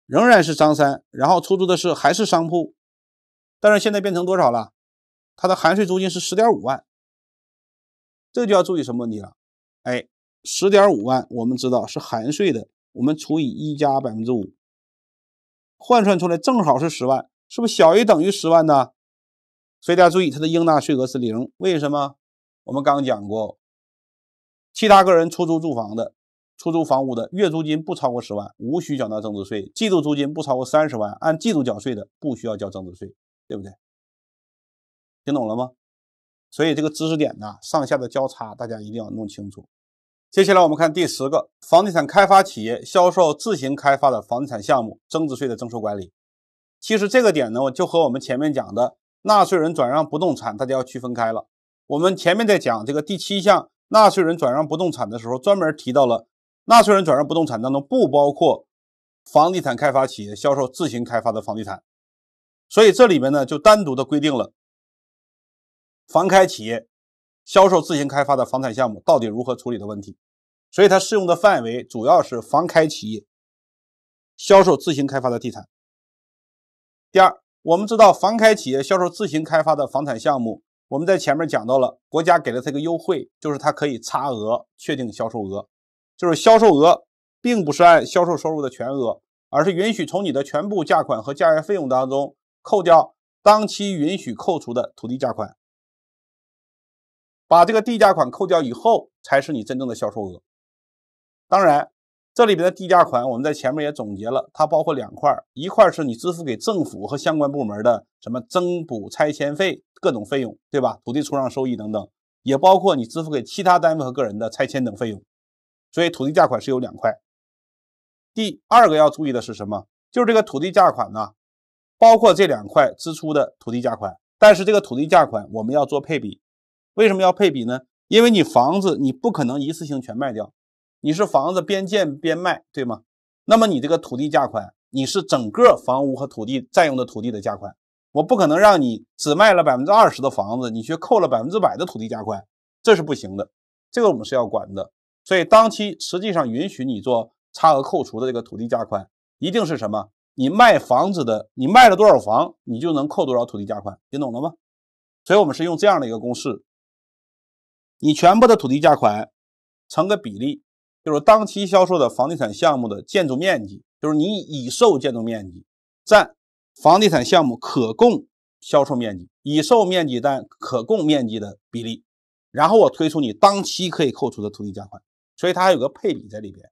仍然是张三，然后出租的是还是商铺，但是现在变成多少了？它的含税租金是 十点五万，这就要注意什么问题了？哎 ，十点五万我们知道是含税的，我们除以一加 百分之五， 换算出来正好是十万，是不是小于等于十万呢？所以大家注意，它的应纳税额是零。为什么？我们刚讲过，其他个人出租住房的、出租房屋的月租金不超过十万，无需缴纳增值税；季度租金不超过三十万，按季度缴税的不需要交增值税，对不对？听懂了吗？所以这个知识点呢，上下的交叉大家一定要弄清楚。接下来我们看第十个，房地产开发企业销售自行开发的房地产项目增值税的征收管理。其实这个点呢，就和我们前面讲的纳税人转让不动产大家要区分开了。我们前面在讲这个第七项纳税人转让不动产的时候，专门提到了纳税人转让不动产当中不包括房地产开发企业销售自行开发的房地产，所以这里面呢就单独的规定了房开企业销售自行开发的房产项目到底如何处理的问题。所以它适用的范围主要是房开企业销售自行开发的地产。第二，我们知道房开企业销售自行开发的房产项目，我们在前面讲到了国家给了它一个优惠，就是它可以差额确定销售额，就是销售额并不是按销售收入的全额，而是允许从你的全部价款和价源费用当中扣掉当期允许扣除的土地价款，把这个地价款扣掉以后才是你真正的销售额。当然这里边的地价款我们在前面也总结了，它包括两块，一块是你支付给政府和相关部门的什么增补拆迁费各种费用，对吧？土地出让收益等等，也包括你支付给其他单位和个人的拆迁等费用。所以土地价款是有两块。第二个要注意的是什么？就是这个土地价款呢，包括这两块支出的土地价款，但是这个土地价款我们要做配比。为什么要配比呢？因为你房子你不可能一次性全卖掉，你是房子边建边卖，对吗？那么你这个土地价款，你是整个房屋和土地占用的土地的价款，我不可能让你只卖了 百分之二十 的房子，你却扣了 百分之百 的土地价款，这是不行的，这个我们是要管的。所以当期实际上允许你做差额扣除的这个土地价款，一定是什么？你卖房子的，你卖了多少房，你就能扣多少土地价款，听懂了吗？所以我们是用这样的一个公式，你全部的土地价款乘个比例，就是当期销售的房地产项目的建筑面积，就是你已售建筑面积占房地产项目可供销售面积，已售面积占可供面积的比例，然后我推出你当期可以扣除的土地价款，所以它还有个配比在里边。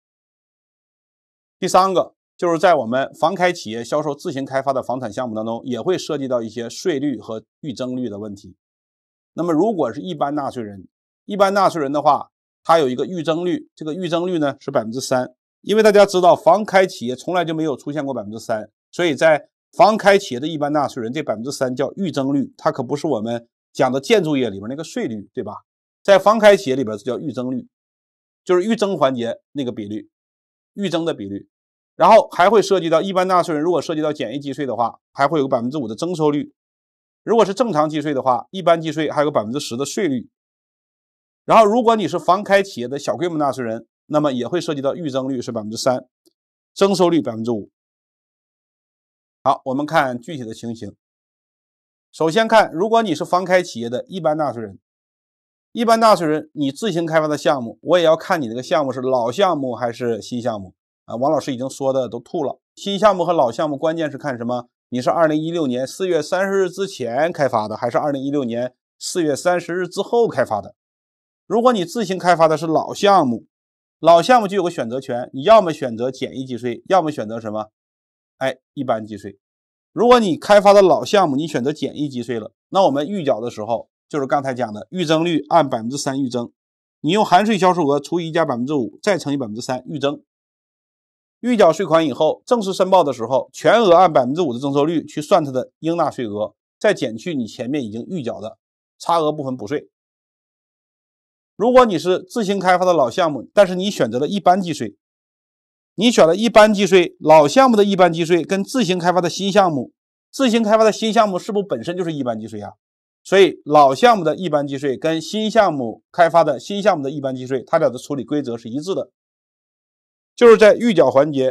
第三个就是在我们房开企业销售自行开发的房产项目当中，也会涉及到一些税率和预征率的问题。那么如果是一般纳税人，一般纳税人的话，它有一个预征率，这个预征率呢是 百分之三， 因为大家知道房开企业从来就没有出现过 百分之三， 所以在房开企业的一般纳税人，这 百分之三 叫预征率，它可不是我们讲的建筑业里面那个税率，对吧？在房开企业里边这叫预征率，就是预征环节那个比率，预征的比率。然后还会涉及到一般纳税人，如果涉及到简易计税的话，还会有个 百分之五 的征收率。如果是正常计税的话，一般计税还有个 百分之十 的税率。然后如果你是房开企业的小规模纳税人，那么也会涉及到预征率是 百分之三， 征收率 百分之五。 好，我们看具体的情形。首先看，如果你是房开企业的一般纳税人，一般纳税人你自行开发的项目，我也要看你这个项目是老项目还是新项目啊。王老师已经说的都吐了，新项目和老项目关键是看什么？你是二零一六年四月三十日之前开发的，还是二零一六年四月三十日之后开发的？如果你自行开发的是老项目，老项目就有个选择权，你要么选择简易计税，要么选择什么？哎，一般计税。如果你开发的老项目你选择简易计税了，那我们预缴的时候就是刚才讲的预征率按 百分之三 预征，你用含税销售额除以加 百分之五， 再乘以 百分之三 预征。预缴税款以后，正式申报的时候，全额按 百分之五 的征收率去算它的应纳税额，再减去你前面已经预缴的差额部分补税。如果你是自行开发的老项目，但是你选择了一般计税，你选了一般计税，老项目的一般计税跟自行开发的新项目，自行开发的新项目是不是本身就是一般计税啊？所以老项目的一般计税跟新项目开发的新项目的一般计税，它俩的处理规则是一致的，就是在预缴环节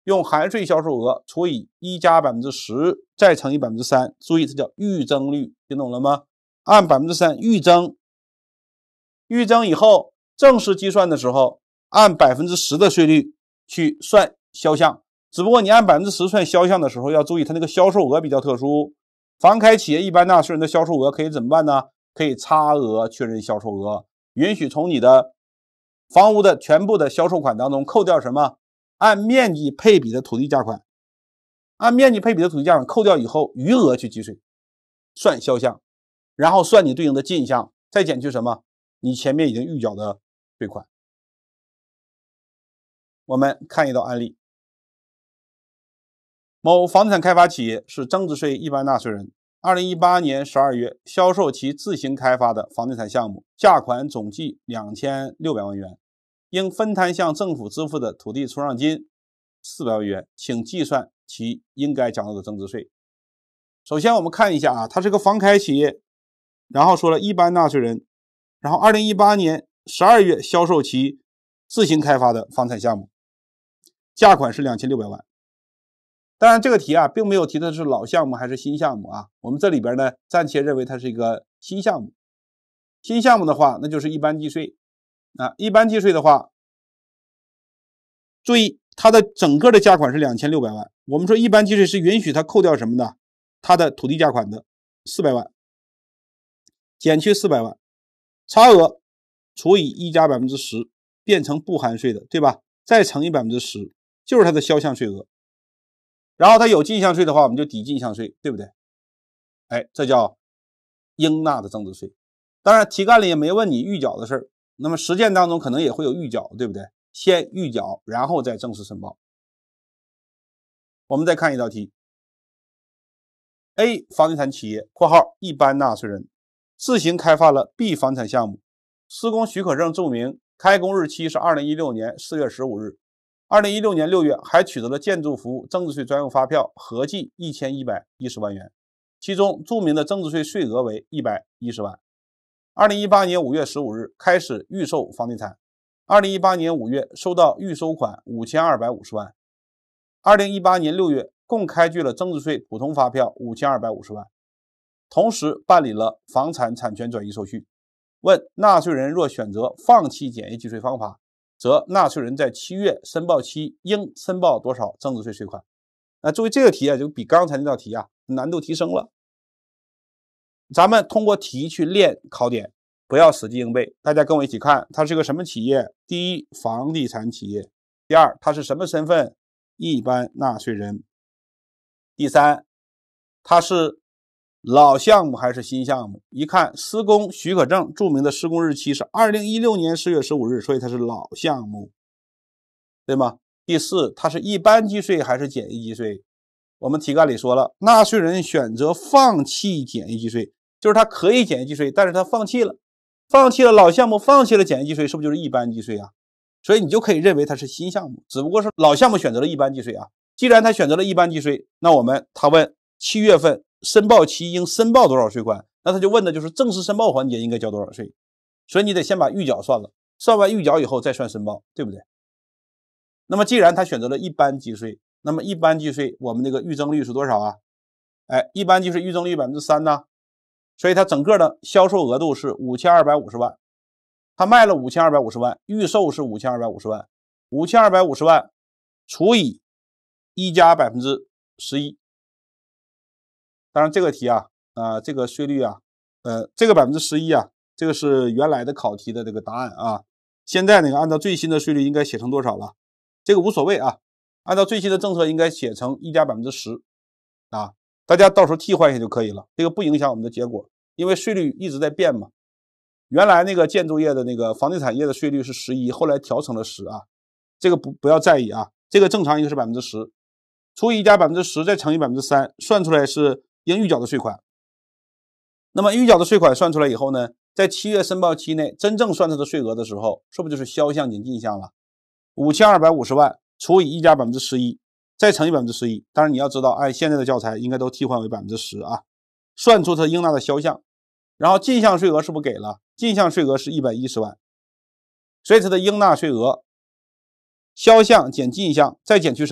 用含税销售额除以一加百分之十，再乘以百分之三。注意，这叫预征率，听懂了吗？按百分之三预征，预征以后正式计算的时候，按百分之十的税率去算销项。只不过你按百分之十算销项的时候，要注意它那个销售额比较特殊。房开企业一般纳税人的销售额可以怎么办呢？可以差额确认销售额，允许从你的房屋的全部的销售款当中扣掉什么？按面积配比的土地价款，按面积配比的土地价款扣掉以后，余额去计税，算销项，然后算你对应的进项，再减去什么？你前面已经预缴的税款。我们看一道案例。某房地产开发企业是增值税一般纳税人，二零一八年十二月销售其自行开发的房地产项目，价款总计两千六百万元，应分摊向政府支付的土地出让金四百万元，请计算其应该缴纳的增值税。首先我们看一下啊，它是个房开企业，然后说了一般纳税人，然后二零一八年十二月销售其自行开发的房产项目，价款是两千六百万。当然这个题啊并没有提的是老项目还是新项目啊，我们这里边呢暂且认为它是一个新项目。新项目的话那就是一般计税啊，一般计税的话，注意它的整个的价款是两千六百万，我们说一般计税是允许它扣掉什么的？它的土地价款的四百万，减去四百万，差额除以一加百分之十，变成不含税的，对吧？再乘以百分之十，就是它的销项税额。然后它有进项税的话，我们就抵进项税，对不对？哎，这叫应纳的增值税。当然题干里也没问你预缴的事儿，那么实践当中可能也会有预缴，对不对？先预缴，然后再正式申报。我们再看一道题。A 房地产企业（括号一般纳税人）自行开发了 B 房产项目，施工许可证注明开工日期是二零一六年四月十五日，二零一六年六月还取得了建筑服务增值税专用发票，合计一千一百一十万元，其中注明的增值税税额为一百一十万。二零一八年五月十五日开始预售房地产，二零一八年五月收到预收款五千二百五十万，二零一八年六月共开具了增值税普通发票五千二百五十万，同时办理了房产产权转移手续。问纳税人若选择放弃简易计税方法，则纳税人在七月申报期应申报多少增值税税款？那作为这个题啊，就比刚才那道题啊难度提升了。咱们通过题去练考点，不要死记硬背。大家跟我一起看，它是个什么企业？第一，房地产企业；第二，它是什么身份？一般纳税人；第三，它是老项目还是新项目？一看施工许可证注明的施工日期是二零一六年四月十五日，所以它是老项目，对吗？第四，它是一般计税还是简易计税？我们题干里说了，纳税人选择放弃简易计税，就是他可以简易计税，但是他放弃了，放弃了老项目，放弃了简易计税，是不是就是一般计税啊？所以你就可以认为它是新项目，只不过是老项目选择了一般计税啊。既然他选择了一般计税，那我们他问七月份申报期应申报多少税款，那他就问的就是正式申报环节应该交多少税，所以你得先把预缴算了，算完预缴以后再算申报，对不对？那么既然他选择了一般计税，那么一般计税我们这个预征率是多少啊？哎，一般计税预征率 百分之三 呢，所以它整个的销售额度是五千二百五十万，他卖了五千二百五十万，预售是五千二百五十万，五千二百五十万除以一加 百分之十一。当然这个题啊，呃，这个税率啊，呃，这个 百分之十一 啊，这个是原来的考题的这个答案啊。现在那个按照最新的税率应该写成多少了？这个无所谓啊，按照最新的政策应该写成一加 百分之十 啊，大家到时候替换一下就可以了，这个不影响我们的结果，因为税率一直在变嘛。原来那个建筑业的那个房地产业的税率是十一，后来调成了十啊，这个不不要在意啊，这个正常应该是 百分之十， 除以一加 百分之十 再乘以 百分之三， 算出来是应预缴的税款。那么预缴的税款算出来以后呢，在七月申报期内真正算它的税额的时候，是不是就是销项减进项了？五千二百五十万除以一加 百分之十一， 再乘以 百分之十一， 当然你要知道按现在的教材应该都替换为 百分之十 啊，算出它应纳的销项。然后进项税额是不是给了？进项税额是一百一十万，所以它的应纳税额销项减进项再减去什么？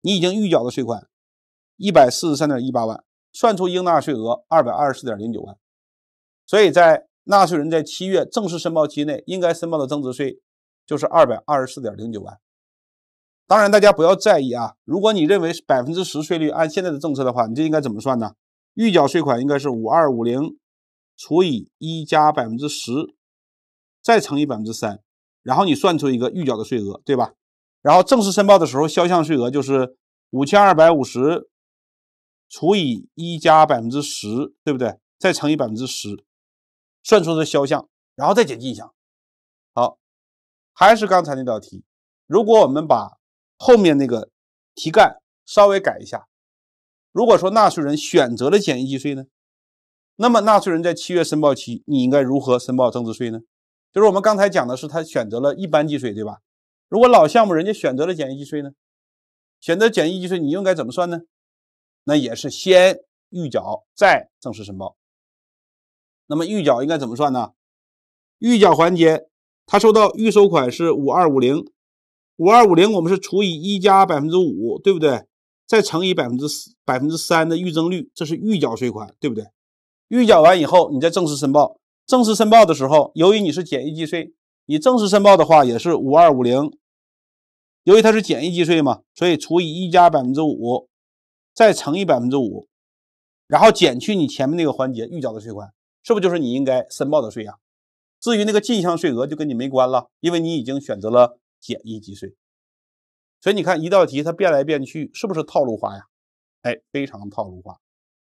你已经预缴的税款一百四十三点一八万，算出应纳税额二百二十四点零九万。所以在纳税人在七月正式申报期内应该申报的增值税就是二百二十四点零九万。当然大家不要在意啊，如果你认为是 百分之十 税率按现在的政策的话，你这应该怎么算呢？预缴税款应该是五二五零除以一加 百分之十 再乘以 百分之三， 然后你算出一个预缴的税额，对吧？然后正式申报的时候销项税额就是五千二百五十除以一加 百分之十， 对不对？再乘以 百分之十， 算出的销项，然后再减进项。好，还是刚才那道题，如果我们把后面那个题干稍微改一下，如果说纳税人选择了简易计税呢，那么纳税人在七月申报期你应该如何申报增值税呢？就是我们刚才讲的是他选择了一般计税，对吧？如果老项目人家选择了简易计税呢，选择简易计税你应该怎么算呢？那也是先预缴再正式申报。那么预缴应该怎么算呢？预缴环节他收到预收款是五二五零，五二五零我们是除以一加 百分之五， 对不对？再乘以 百分之百分之三 的预征率，这是预缴税款，对不对？预缴完以后你再正式申报，正式申报的时候由于你是简易计税，你正式申报的话也是五二五零，由于它是简易计税嘛，所以除以一加 百分之五 再乘以 百分之五， 然后减去你前面那个环节预缴的税款，是不是就是你应该申报的税啊？至于那个进项税额就跟你没关了，因为你已经选择了简易计税。所以你看一道题它变来变去，是不是套路化呀？哎，非常套路化。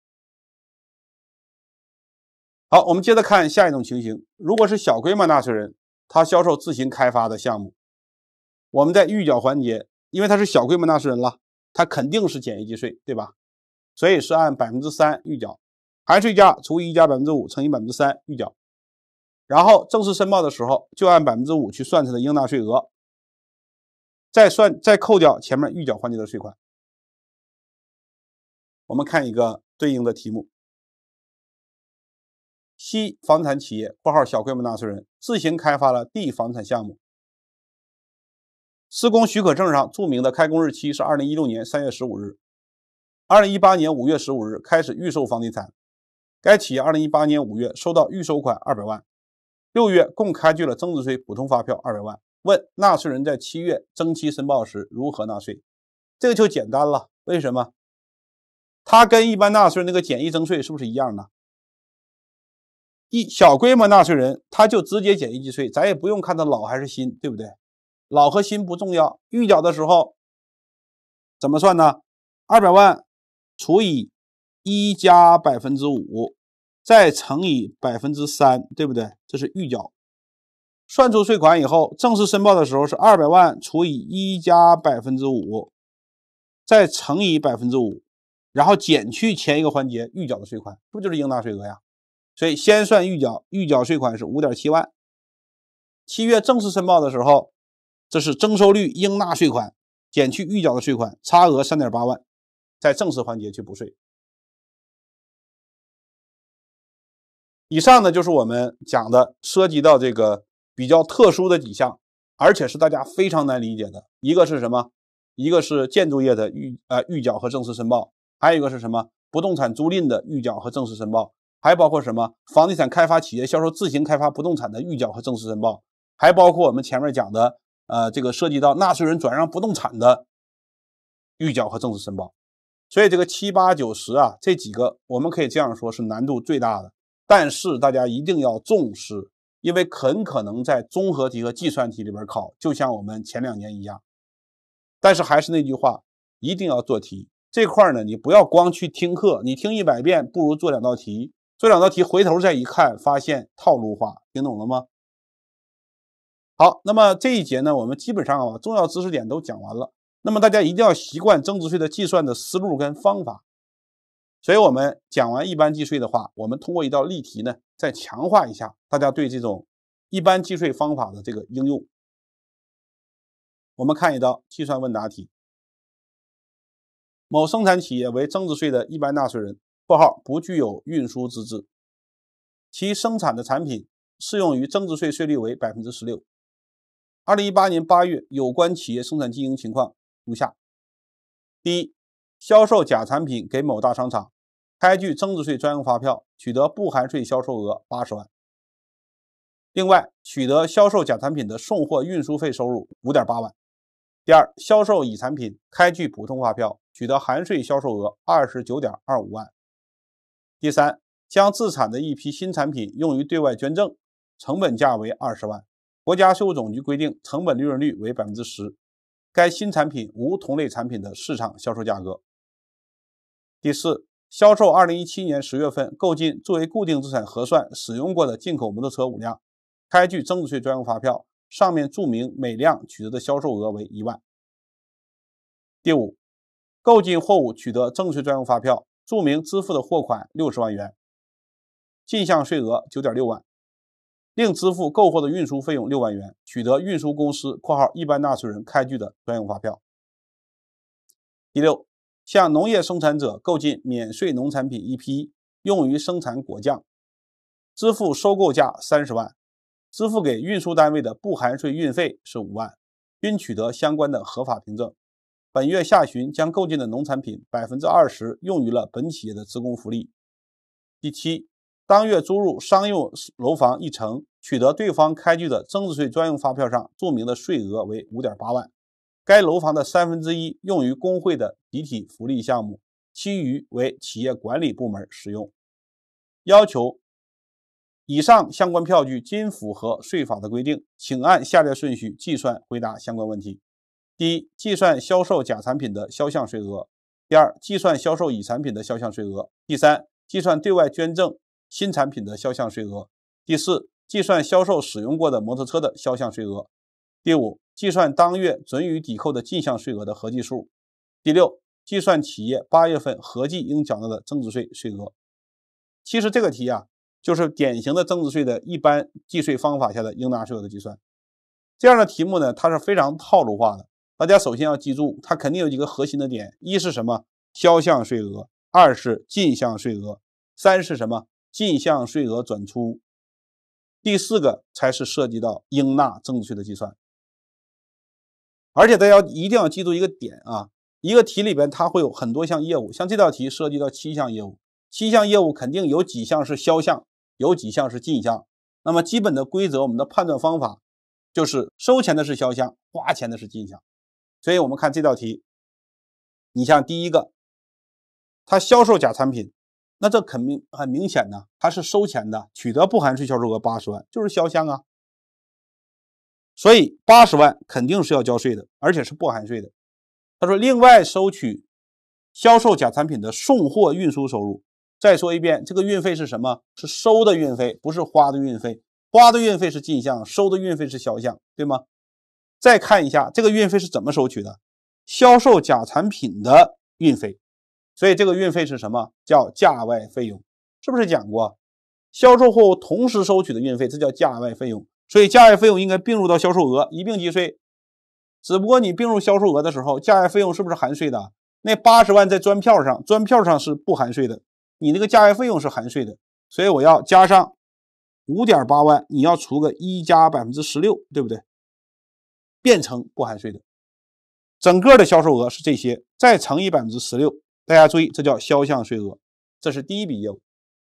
好，我们接着看下一种情形，如果是小规模纳税人，他销售自行开发的项目，我们在预缴环节，因为他是小规模纳税人了，他肯定是简易计税，对吧？所以是按 百分之三 预缴，含税价除以一加 百分之五 乘以 百分之三 预缴，然后正式申报的时候就按 百分之五 去算他的应纳税额，再算再扣掉前面预缴环节的税款。我们看一个对应的题目，西房产企业（括号小规模纳税人）自行开发了 D 房产项目，施工许可证上注明的开工日期是二零一六年三月十五日，二零一八年五月十五日开始预售房地产。该企业二零一八年五月收到预收款二百万，六月共开具了增值税普通发票二百万。问纳税人在七月征期申报时如何纳税？这个就简单了，为什么？它跟一般纳税人那个简易征税是不是一样的？一小规模纳税人他就直接简易计税，咱也不用看他老还是新，对不对？老和新不重要，预缴的时候怎么算呢？二百万除以一加 百分之五 再乘以 百分之三， 对不对？这是预缴。算出税款以后，正式申报的时候是二百万除以一加 百分之五 再乘以 百分之五， 然后减去前一个环节预缴的税款，不就是应纳税额呀？所以先算预缴，预缴税款是 五点七万。七月正式申报的时候，这是征收率应纳税款减去预缴的税款，差额 三点八万，在正式环节去补税。以上呢就是我们讲的涉及到这个比较特殊的几项，而且是大家非常难理解的。一个是什么？一个是建筑业的预呃预缴和正式申报，还有一个是什么？不动产租赁的预缴和正式申报，还包括什么？房地产开发企业销售自行开发不动产的预缴和正式申报，还包括我们前面讲的呃这个涉及到纳税人转让不动产的预缴和正式申报。所以这个七八九十啊，这几个我们可以这样说是难度最大的。但是大家一定要重视，因为很可能在综合题和计算题里边考，就像我们前两年一样。但是还是那句话，一定要做题。这块呢，你不要光去听课，你听一百遍不如做两道题。做两道题回头再一看，发现套路化，听懂了吗？好，那么这一节呢，我们基本上啊重要知识点都讲完了。那么大家一定要习惯增值税的计算的思路跟方法。所以我们讲完一般计税的话，我们通过一道例题呢，再强化一下大家对这种一般计税方法的这个应用。我们看一道计算问答题。某生产企业为增值税的一般纳税人（括号不具有运输资质），其生产的产品适用于增值税税率为 百分之十六。二零一八年八月有关企业生产经营情况如下： 第一，销售假产品给某大商场，开具增值税专用发票，取得不含税销售额八十万。另外，取得销售假产品的送货运输费收入 五点八万。第二，销售乙产品，开具普通发票，取得含税销售额 二十九点二五万。第三，将自产的一批新产品用于对外捐赠，成本价为二十万。国家税务总局规定成本利润率为 百分之十， 该新产品无同类产品的市场销售价格。第四，销售二零一七年十月份购进作为固定资产核算使用过的进口摩托车五辆，开具增值税专用发票，上面注明每辆取得的销售额为一万。第五，购进货物取得增值税专用发票，注明支付的货款六十万元，进项税额 九点六万，另支付购货的运输费用六万元，取得运输公司（括号一般纳税人）开具的专用发票。第六，向农业生产者购进免税农产品一批，用于生产果酱，支付收购价三十万，支付给运输单位的不含税运费是五万，均取得相关的合法凭证。本月下旬将购进的农产品 百分之二十 用于了本企业的职工福利。第七，当月租入商用楼房一层，取得对方开具的增值税专用发票上注明的税额为 五点八万，该楼房的三分之一用于工会的集体福利项目，其余为企业管理部门使用。要求以上相关票据均符合税法的规定，请按下列顺序计算回答相关问题。第一，计算销售假产品的销项税额。第二，计算销售乙产品的销项税额。第三，计算对外捐赠新产品的销项税额。第四，计算销售使用过的摩托车的销项税额。第五，计算当月准予抵扣的进项税额的合计数。第六，计算企业八月份合计应缴纳的增值税税额。其实这个题啊，就是典型的增值税的一般计税方法下的应纳税额的计算。这样的题目呢，它是非常套路化的。大家首先要记住，它肯定有几个核心的点：一是什么？销项税额；二是进项税额；三是什么？进项税额转出；第四个才是涉及到应纳增值税的计算。而且大家一定要记住一个点啊，一个题里边它会有很多项业务，像这道题涉及到七项业务，七项业务肯定有几项是销项，有几项是进项。那么基本的规则，我们的判断方法就是收钱的是销项，花钱的是进项。所以我们看这道题，你像第一个，他销售假产品，那这肯定很明显呢，他是收钱的，取得不含税销售额八十万，就是销项啊。所以八十万肯定是要交税的，而且是不含税的。他说另外收取销售假产品的送货运输收入。再说一遍，这个运费是什么？是收的运费，不是花的运费。花的运费是进项，收的运费是销项，对吗？再看一下这个运费是怎么收取的，销售假产品的运费，所以这个运费是什么？叫价外费用，是不是讲过？销售货物同时收取的运费，这叫价外费用，所以价外费用应该并入到销售额，一并计税。只不过你并入销售额的时候，价外费用是不是含税的？那八十万在专票上，专票上是不含税的，你那个价外费用是含税的，所以我要加上 五点八万，你要除个一加 百分之十六， 对不对？变成不含税的，整个的销售额是这些，再乘以 百分之十六， 大家注意，这叫销项税额，这是第一笔业务。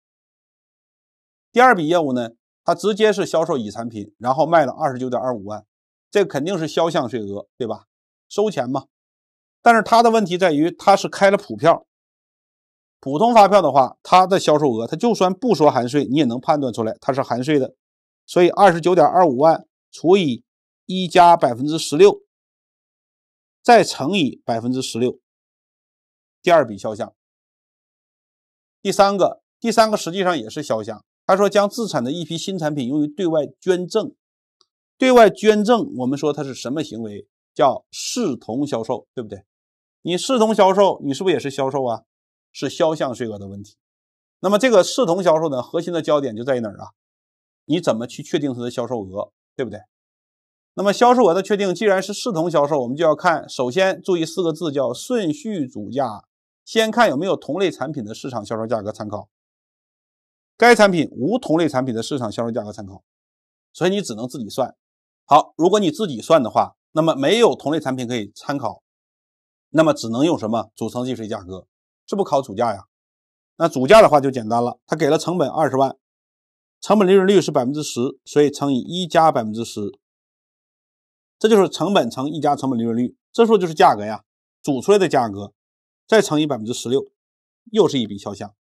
第二笔业务呢，它直接是销售乙产品，然后卖了 二十九点二五万，这个肯定是销项税额，对吧？收钱嘛。但是它的问题在于，它是开了普票，普通发票的话，它的销售额，它就算不说含税，你也能判断出来它是含税的，所以 二十九点二五万除以一加 百分之十六， 再乘以 百分之十六， 第二笔销项。第三个，第三个实际上也是销项，他说将自产的一批新产品用于对外捐赠。对外捐赠我们说它是什么行为？叫视同销售，对不对？你视同销售，你是不是也是销售啊？是销项税额的问题。那么这个视同销售呢，核心的焦点就在于哪儿啊？你怎么去确定它的销售额，对不对？那么销售额的确定，既然是视同销售，我们就要看，首先注意四个字叫顺序主价，先看有没有同类产品的市场销售价格参考。该产品无同类产品的市场销售价格参考，所以你只能自己算。好，如果你自己算的话，那么没有同类产品可以参考， 那么只能用什么组成计税价格？是不考主价呀？那主价的话就简单了，他给了成本二十万，成本利润率是 百分之十， 所以乘以一加 百分之十， 这就是成本乘一加成本利润率，这时候就是价格呀，组出来的价格再乘以 百分之十六， 又是一笔销项。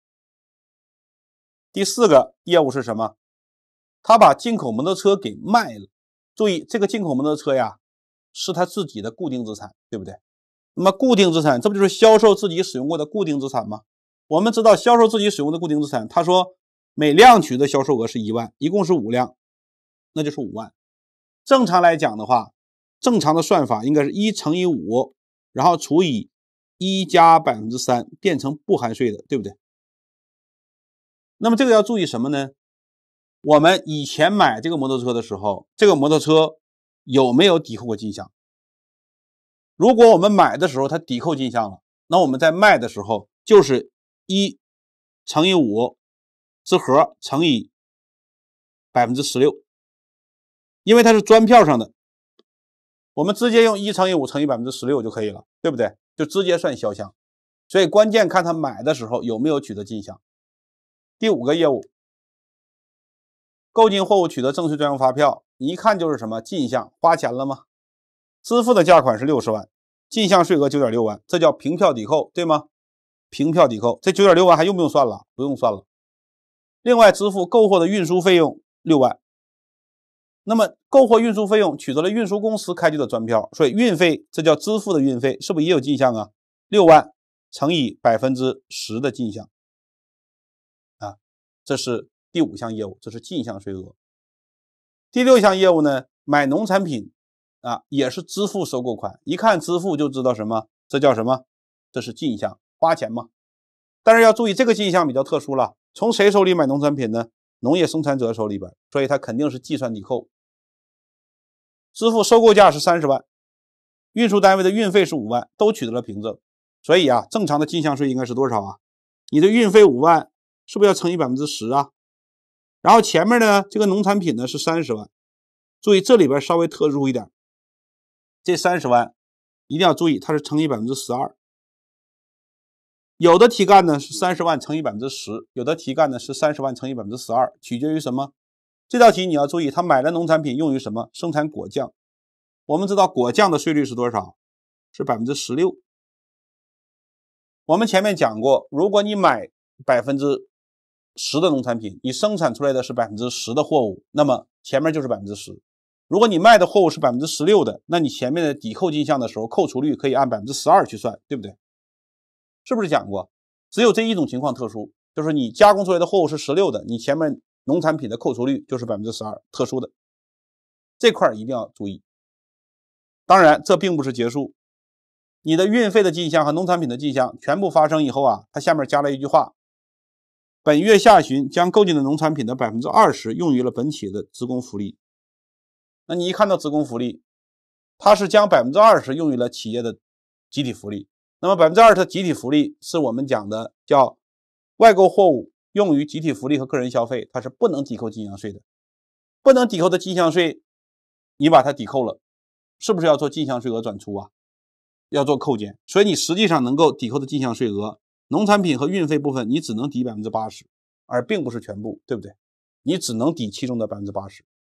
第四个业务是什么？他把进口摩托车给卖了。注意，这个进口摩托车呀，是他自己的固定资产，对不对？那么固定资产，这不就是销售自己使用过的固定资产吗？我们知道销售自己使用的固定资产，他说每辆取的销售额是一万，一共是五辆，那就是五万。正常来讲的话，正常的算法应该是一乘以五，然后除以一加 百分之三， 变成不含税的，对不对？那么这个要注意什么呢？我们以前买这个摩托车的时候，这个摩托车有没有抵扣过进项？如果我们买的时候它抵扣进项了，那我们在卖的时候就是一乘以五之和乘以 百分之十六， 因为它是专票上的，我们直接用一乘以五乘以 百分之十六 就可以了，对不对？就直接算销项。所以关键看他买的时候有没有取得进项。第五个业务，购进货物取得证税专用发票，你一看就是什么进项，花钱了吗？支付的价款是六十万，进项税额 九点六万，这叫凭票抵扣，对吗？凭票抵扣，这 九点六万还用不用算了？不用算了。另外支付购货的运输费用六万，那么购货运输费用取得了运输公司开具的专票，所以运费这叫支付的运费，是不是也有进项啊？六万乘以 百分之十 的进项啊，这是第五项业务，这是进项税额。第六项业务呢，买农产品啊，也是支付收购款，一看支付就知道什么，这叫什么？这是进项，花钱嘛。但是要注意，这个进项比较特殊了，从谁手里买农产品呢？农业生产者手里边，所以它肯定是计算抵扣。支付收购价是三十万，运输单位的运费是五万，都取得了凭证。所以啊，正常的进项税应该是多少啊？你的运费五万，是不是要乘以 百分之十 啊？然后前面呢，这个农产品呢是三十万，注意这里边稍微特殊一点，这三十万一定要注意，它是乘以 百分之十二。有的题干呢是三十万乘以 百分之十， 有的题干呢是三十万乘以 百分之十二， 取决于什么？这道题你要注意，他买的农产品用于什么？生产果酱。我们知道果酱的税率是多少？是 百分之十六。 我们前面讲过，如果你买 百分之十 的农产品，你生产出来的是 百分之十 的货物，那么前面就是 百分之十。 如果你卖的货物是 百分之十六 的，那你前面的抵扣进项的时候，扣除率可以按 百分之十二 去算，对不对？是不是讲过？只有这一种情况特殊，就是你加工出来的货物是十六的，你前面农产品的扣除率就是 百分之十二， 特殊的。这块一定要注意。当然这并不是结束，你的运费的进项和农产品的进项全部发生以后啊，它下面加了一句话，本月下旬将购进的农产品的 百分之二十 用于了本企业的职工福利。那你一看到职工福利，它是将 百分之二十 用于了企业的集体福利。那么 百分之二十 的集体福利是我们讲的叫外购货物用于集体福利和个人消费，它是不能抵扣进项税的。不能抵扣的进项税，你把它抵扣了，是不是要做进项税额转出啊？要做扣减。所以你实际上能够抵扣的进项税额，农产品和运费部分你只能抵 百分之八十， 而并不是全部，对不对？你只能抵其中的 百分之八十。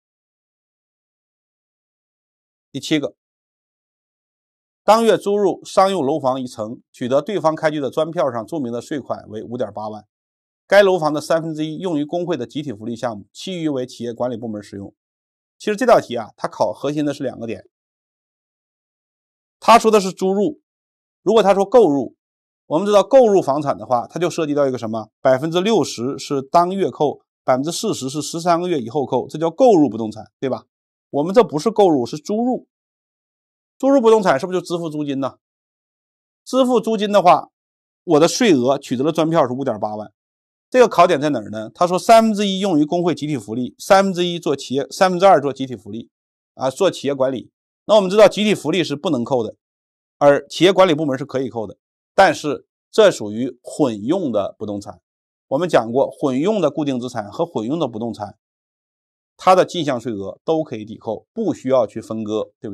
第七个，当月租入商用楼房一层，取得对方开具的专票上注明的税款为 五点八万，该楼房的三分之一用于工会的集体福利项目，其余为企业管理部门使用。其实这道题啊，它考核心的是两个点。他说的是租入，如果他说购入，我们知道购入房产的话，它就涉及到一个什么 百分之六十 是当月扣， 百分之四十 是十三个月以后扣，这叫购入不动产，对吧？我们这不是购入，是租入。租入不动产是不是就支付租金呢？支付租金的话，我的税额取得了专票是 五点八万。这个考点在哪儿呢？他说三分之一用于工会集体福利，三分之一做企业，三分之二做集体福利啊，做企业管理。那我们知道集体福利是不能扣的，而企业管理部门是可以扣的，但是这属于混用的不动产。我们讲过，混用的固定资产和混用的不动产，它的进项税额都可以抵扣，不需要去分割，对不对？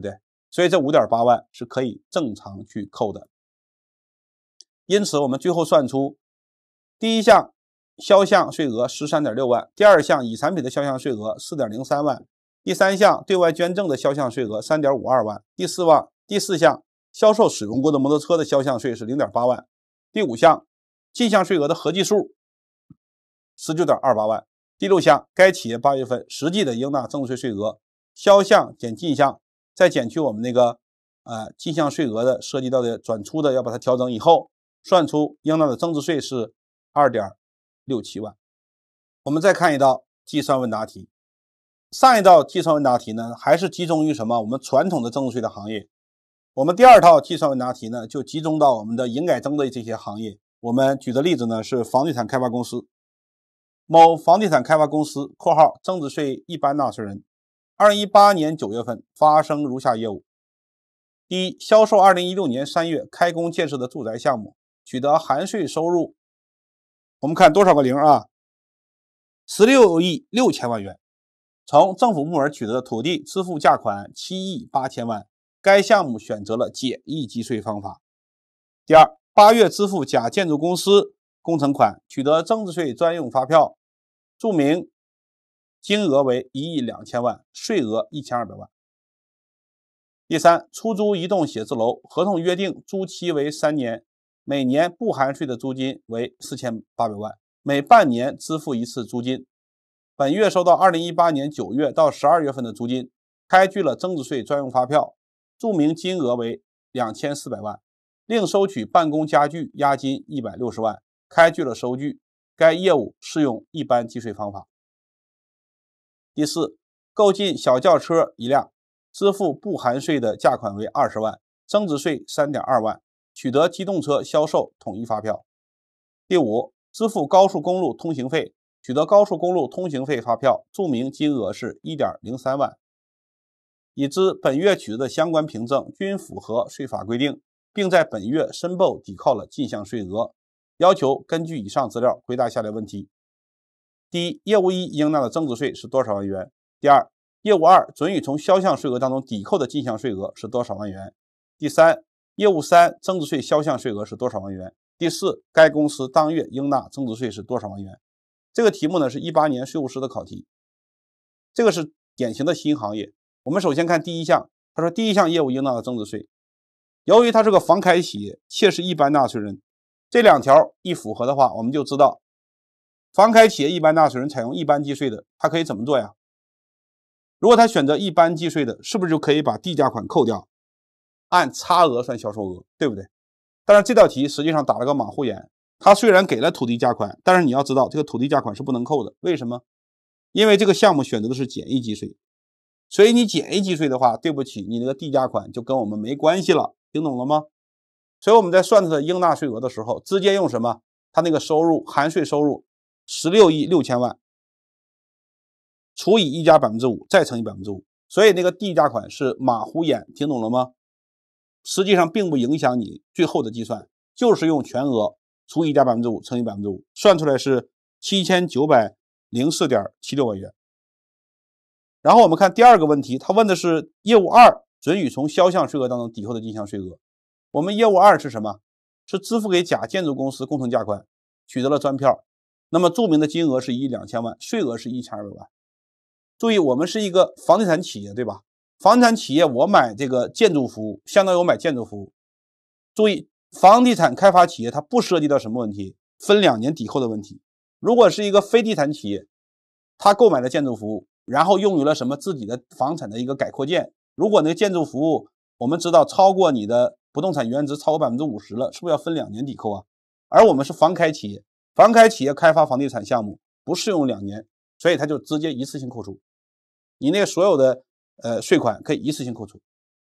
所以这 五点八万是可以正常去扣的。因此我们最后算出第一项销项税额 十三点六万，第二项乙产品的销项税额 四点零三万，第三项对外捐赠的销项税额 三点五二万，第四万第四项销售使用过的摩托车的销项税是 零点八万，第五项进项税额的合计数 十九点二八万，第六项该企业八月份实际的应纳增值税税额，销项减进项再减去我们那个呃进项税额的涉及到的转出的要把它调整以后，算出应纳的增值税是 二点六七万。我们再看一道计算问答题，上一道计算问答题呢还是集中于什么我们传统的增值税的行业，我们第二套计算问答题呢就集中到我们的营改增的这些行业。我们举的例子呢是房地产开发公司，某房地产开发公司括号增值税一般纳税人二零一八年九月份发生如下业务：第一，销售二零一六年三月开工建设的住宅项目，取得含税收入，我们看多少个零啊？十六亿六千万元。从政府部门取得的土地支付价款七亿八千万，该项目选择了简易计税方法。第二，八月支付甲建筑公司工程款，取得增值税专用发票，注明金额为一亿两千万，税额一千二百万。第三，出租一栋写字楼，合同约定租期为三年，每年不含税的租金为四千八百万，每半年支付一次租金。本月收到二零一八年九月到十二月份的租金，开具了增值税专用发票，注明金额为两千四百万，另收取办公家具押金一百六十万，开具了收据。该业务适用一般计税方法。第四，购进小轿车一辆，支付不含税的价款为二十万，增值税 三点二万，取得机动车销售统一发票。第五，支付高速公路通行费，取得高速公路通行费发票，注明金额是 一点零三万。已知本月取得的相关凭证均符合税法规定，并在本月申报抵扣了进项税额，要求根据以上资料回答下列问题：第一，业务一应纳的增值税是多少万元？第二，业务二准予从销项税额当中抵扣的进项税额是多少万元？第三，业务三增值税销项税额是多少万元？第四，该公司当月应纳增值税是多少万元？这个题目呢是一八年税务师的考题，这个是典型的新行业。我们首先看第一项，他说第一项业务应纳的增值税，由于它是个房开企业，且是一般纳税人，这两条一符合的话，我们就知道房开企业一般纳税人采用一般计税的，他可以怎么做呀？如果他选择一般计税的，是不是就可以把地价款扣掉，按差额算销售额，对不对？但是这道题实际上打了个马虎眼，他虽然给了土地价款，但是你要知道这个土地价款是不能扣的。为什么？因为这个项目选择的是简易计税，所以你简易计税的话，对不起，你那个地价款就跟我们没关系了，听懂了吗？所以我们在算它的应纳税额的时候，直接用什么？它那个收入含税收入十六亿六千万除以一加 百分之五 再乘以 百分之五， 所以那个地价款是马虎眼，听懂了吗？实际上并不影响你最后的计算，就是用全额除以一加 百分之五 乘以 百分之五， 算出来是 七千九百零四点七六万元。然后我们看第二个问题，他问的是业务二准予从销项税额当中抵扣的进项税额。我们业务二是什么？是支付给甲建筑公司工程价款，取得了专票，那么注明的金额是一亿两千万，税额是一千二百万。注意，我们是一个房地产企业，对吧？房地产企业我买这个建筑服务，相当于我买建筑服务。注意，房地产开发企业它不涉及到什么问题？分两年抵扣的问题。如果是一个非地产企业，他购买了建筑服务，然后用于了什么自己的房产的一个改扩建，如果那个建筑服务我们知道超过你的不动产原值超过 百分之五十 了，是不是要分两年抵扣啊？而我们是房开企业，房开企业开发房地产项目不适用两年，所以它就直接一次性扣除，你那个所有的呃税款可以一次性扣除。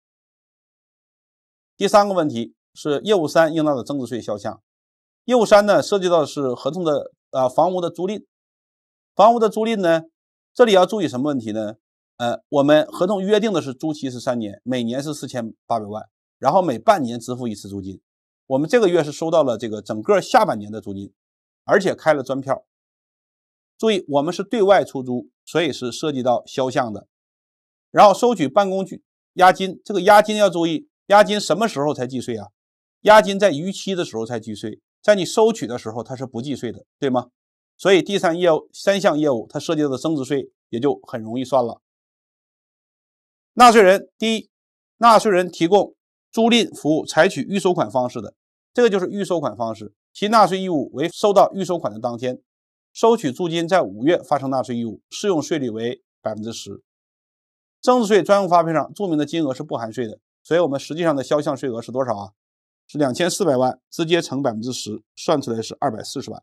第三个问题是业务三应纳的增值税销项。业务三呢涉及到的是合同的呃房屋的租赁，房屋的租赁呢，这里要注意什么问题呢？呃，我们合同约定的是租期是三年，每年是四千八百万，然后每半年支付一次租金。我们这个月是收到了这个整个下半年的租金，而且开了专票。注意，我们是对外出租，所以是涉及到销项的。然后收取办公押金，这个押金要注意，押金什么时候才计税啊？押金在逾期的时候才计税，在你收取的时候它是不计税的，对吗？所以第三业务三项业务它涉及到的增值税也就很容易算了。纳税人，第一，纳税人提供租赁服务采取预收款方式的，这个就是预收款方式，其纳税义务为收到预收款的当天，收取租金在五月发生纳税义务，适用税率为 百分之十。增值税专用发票上注明的金额是不含税的，所以我们实际上的销项税额是多少啊？是两千四百万，直接乘 百分之十， 算出来是二百四十万。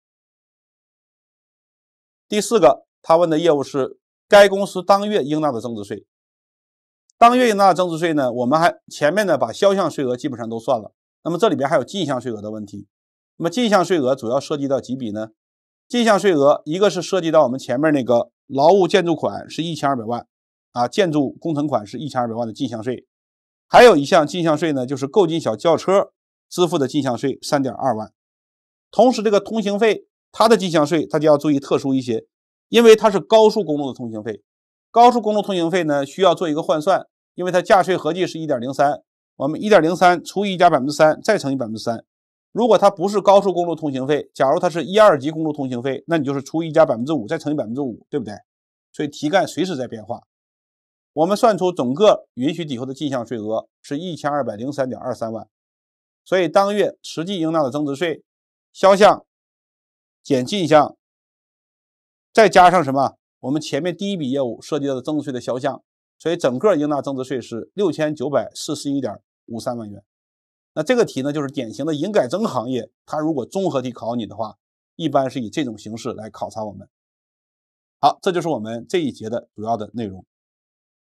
第四个，他问的业务是该公司当月应纳的增值税。当月应纳的增值税呢，我们还前面呢把销项税额基本上都算了，那么这里边还有进项税额的问题。那么进项税额主要涉及到几笔呢？进项税额一个是涉及到我们前面那个劳务建筑款是一千二百万啊，建筑工程款是一千二百万的进项税，还有一项进项税呢，就是购进小轿车支付的进项税 三点二万。同时这个通行费它的进项税大家要注意特殊一些，因为它是高速公路的通行费，高速公路通行费呢需要做一个换算，因为它价税合计是 一点零三， 我们 一点零三 除以加 百分之三 再乘以 百分之三。 如果它不是高速公路通行费，假如它是一二级公路通行费，那你就是除以加 百分之五 再乘以 百分之五， 对不对？所以题干随时在变化。我们算出整个允许抵扣的进项税额是 一千二百零三点二三万，所以当月实际应纳的增值税，销项减进项，再加上什么？我们前面第一笔业务涉及到的增值税的销项，所以整个应纳增值税是 六千九百四十一点五三万元。那这个题呢，就是典型的营改增行业，它如果综合题考你的话，一般是以这种形式来考察我们。好，这就是我们这一节的主要的内容。